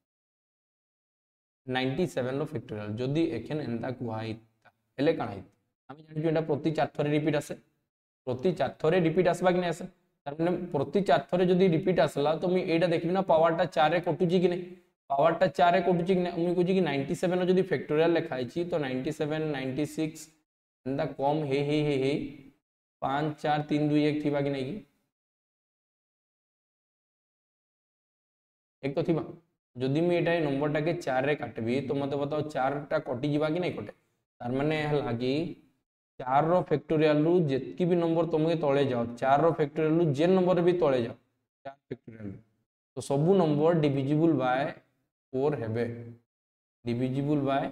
नाइंटी सेवन रो फैक्टोरियल जदि एखन एंता क्वाइता एले काना हम जानि एटा प्रति चार थरे रिपीट आसे प्रति चार थरे रिपीट आसबा कि नै आसे तार माने प्रति चार थरे जदि रिपीट आसला तो मी एटा देखबी ना पावरटा चार रे कटुची कि नै पावरटा चार रे कटुची कि नै मी कहछि कि नाइंटी सेवन रो जदि फैक्टोरियल लिखाइछि तो नाइंटी सेवन नाइंटी सिक्स एंदा कम हे हे हे हे पाँच चार तीन दो एक थिबा कि नै कि एक तो थिबा जदि मी एटा नंबर टाके चार रे काटबी तो मते बताओ चार टा कटि जिबा कि नै कटे तार माने हला कि चार रो फैक्टोरियल रु जेतकी भी नंबर तुमके तळे जाओ चार रो फैक्टोरियल रु जे नंबर भी तळे जाओ चार फैक्टोरियल तो सबु नंबर डिविजिबल बाय फोर हेबे डिविजिबल बाय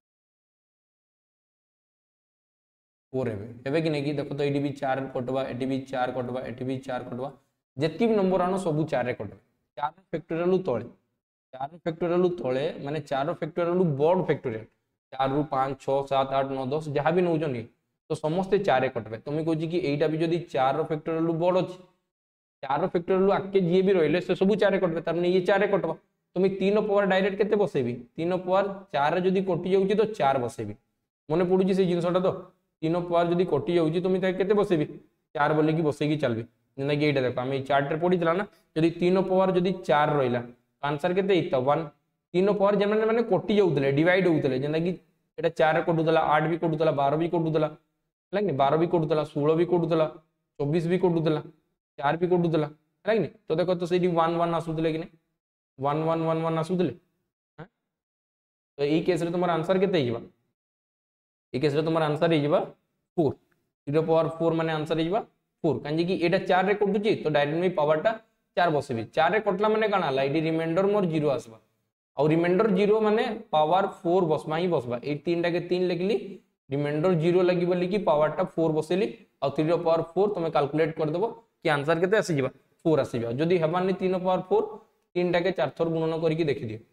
फोर हेबे हेबे कि नै कि देखो तो एडी भी चार कटवा एडी भी चार कटवा एडी भी चार कटवा जेतकी भी नंबर आनो सबु चार रे कटवे चार फैक्टोरियल रु तळे चार फैक्टोरियल रु तळे माने चार फैक्टोरियल रु बड़ फैक्टोरियल चार रु पाँच छह सात आठ नौ दस जहां भी नउजनी तो समस्ते चार कटबे तुम कहछि कि एटा भी जदी चार फैक्टोरियल बड़ अछि चार फैक्टोरियल आके जे भी रहले से सब चार कटबे तार माने ये चार कटबा तुम तीन पावर डायरेक्ट केते बसेबी तीन पावर चार जदी कटि जाउची तो चार बसेबी मने पडुची से जिंसटा तो तीन पावर जदी कटि जाउची तुम ता केते बसेबी चार बोल कि बसैकी चलबे जेना कि एटा देखो आम चार्ट रे पड़ी ना जदि तीन पावर जदि चार रहिला आंसर केते इता वन तीन पावर जे माने कटि जाउतले डिवाइड होउतले जेना कि एटा चार कटुतला आठ भी कटुतला बारह भी कटुतला है कि बारह भी कटुतला सोलह भी कटुतला चौबीस भी कटुतला चार भी कटुतला है कि तो देखो तो सेठी वन वन आसुतले कि वन वन वन वन आसुतले तो यही केस रे तुम आंसर केते हिबा ए केस रे तुम आंसर हिबा फोर जीरो पावर फोर माने आंसर हिबा फोर कांजे कि एटा चार रे कटुची तो डायरेक्ट में पावर टा चार बसेबी चार रे कटला माने काना ला इडी रिमाइंडर मोर जीरो आसबा और रिमाइंडर जीरो माने पावर फोर बसमा ही बसबा ए तीन टा के तीन लिखली रिमाइंडर जीरो लगी बोली कि पावर टा फोर बसेली और थ्री रो पावर फोर तुम कैलकुलेट कर देबो कि आंसर केते आसी जिबा फोर आसी जिबा जदी हेबानी तीन पावर फोर तीन टा के चार थर गुणन करके देखि दियो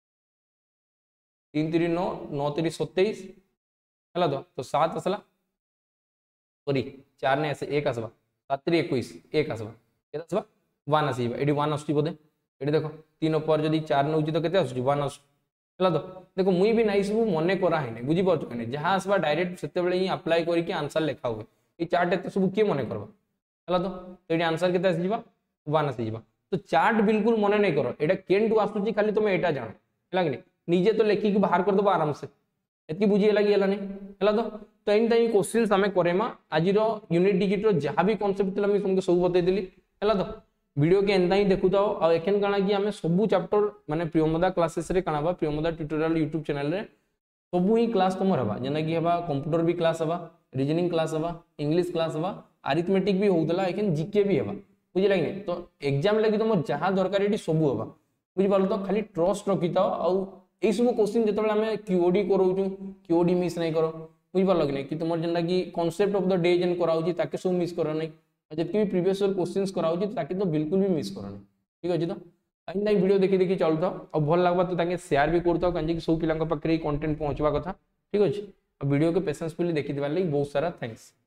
तीन तीन नौ नौ तीन सत्ताईस है तो तो सात आसला सॉरी चार ने ऐसे एक आसबा सात तीन इक्कीस एक आसबा केते आसबा वन आसीबा एडी वन आसुची बोधे एडी देखो तीन पर जदी चार नउची तो केते आसुची वन आसु है तो देखो मुई भी नाइ सब मने करा है बुझी पाछ कि जहाँ आसबा डायरेक्ट सेते बेले ही अप्लाई करके आंसर लिखा हुए ये चार्ट एते सब के मने करबा है तो एडी आंसर केते आसी जिबा वन आसी जिबा तो चार्ट बिल्कुल मने नहीं करो एटा केन टू आसुची खाली तुम एटा जानो है कि निजे तो लेखिक बाहर कर दबो आराम से एतकी बुझी लगी हलानी हला तो तो इन ताई क्वेश्चंस हमें करेमा आजिर यूनिट डिजिट रो जहां भी कांसेप्ट तला मैं तुमको सब बतै देली हला तो वीडियो के एंता ही देखु थाओ और एखन काना कि हमें सब चैप्टर माने प्रियमदा क्लासेस रे काना बा प्रियमदा ट्यूटोरियल यूट्यूब चैनल रे सब ही क्लास तुम हबा जेना कि हबा कंप्यूटर भी क्लास हबा रीजनिंग क्लास हबा इंग्लिश क्लास हबा अरिथमेटिक भी होतला एखन जीके भी हबा बुझि लागिने तो एग्जाम लगी तुम जहां दरकार एटी सब हबा बुझि पालो तो खाली ट्रस्ट रखि थाओ और ए सब क्वेश्चन जतबे हमें क्यूओडी करौछु क्यूओडी मिस नहीं करो बुझि पालो कि नहीं कि तुम जेना कि कांसेप्ट ऑफ द डे जेन कराउछि ताके सब मिस करो नहीं जबकि भी प्रीवियस ईयर क्वेश्चंस कराउछि ताके तो बिल्कुल भी मिस करो नहीं ठीक अछि तो आइन नहीं वीडियो देखि देखि चलता और भल लागबा तो ताके शेयर भी करता कांजे कि सब पिलांक पाखरे कंटेंट पहुंचवा कथा ठीक अछि वीडियो के पेशेंस फुली देखि दिबार लागि बहुत सारा थैंक्स।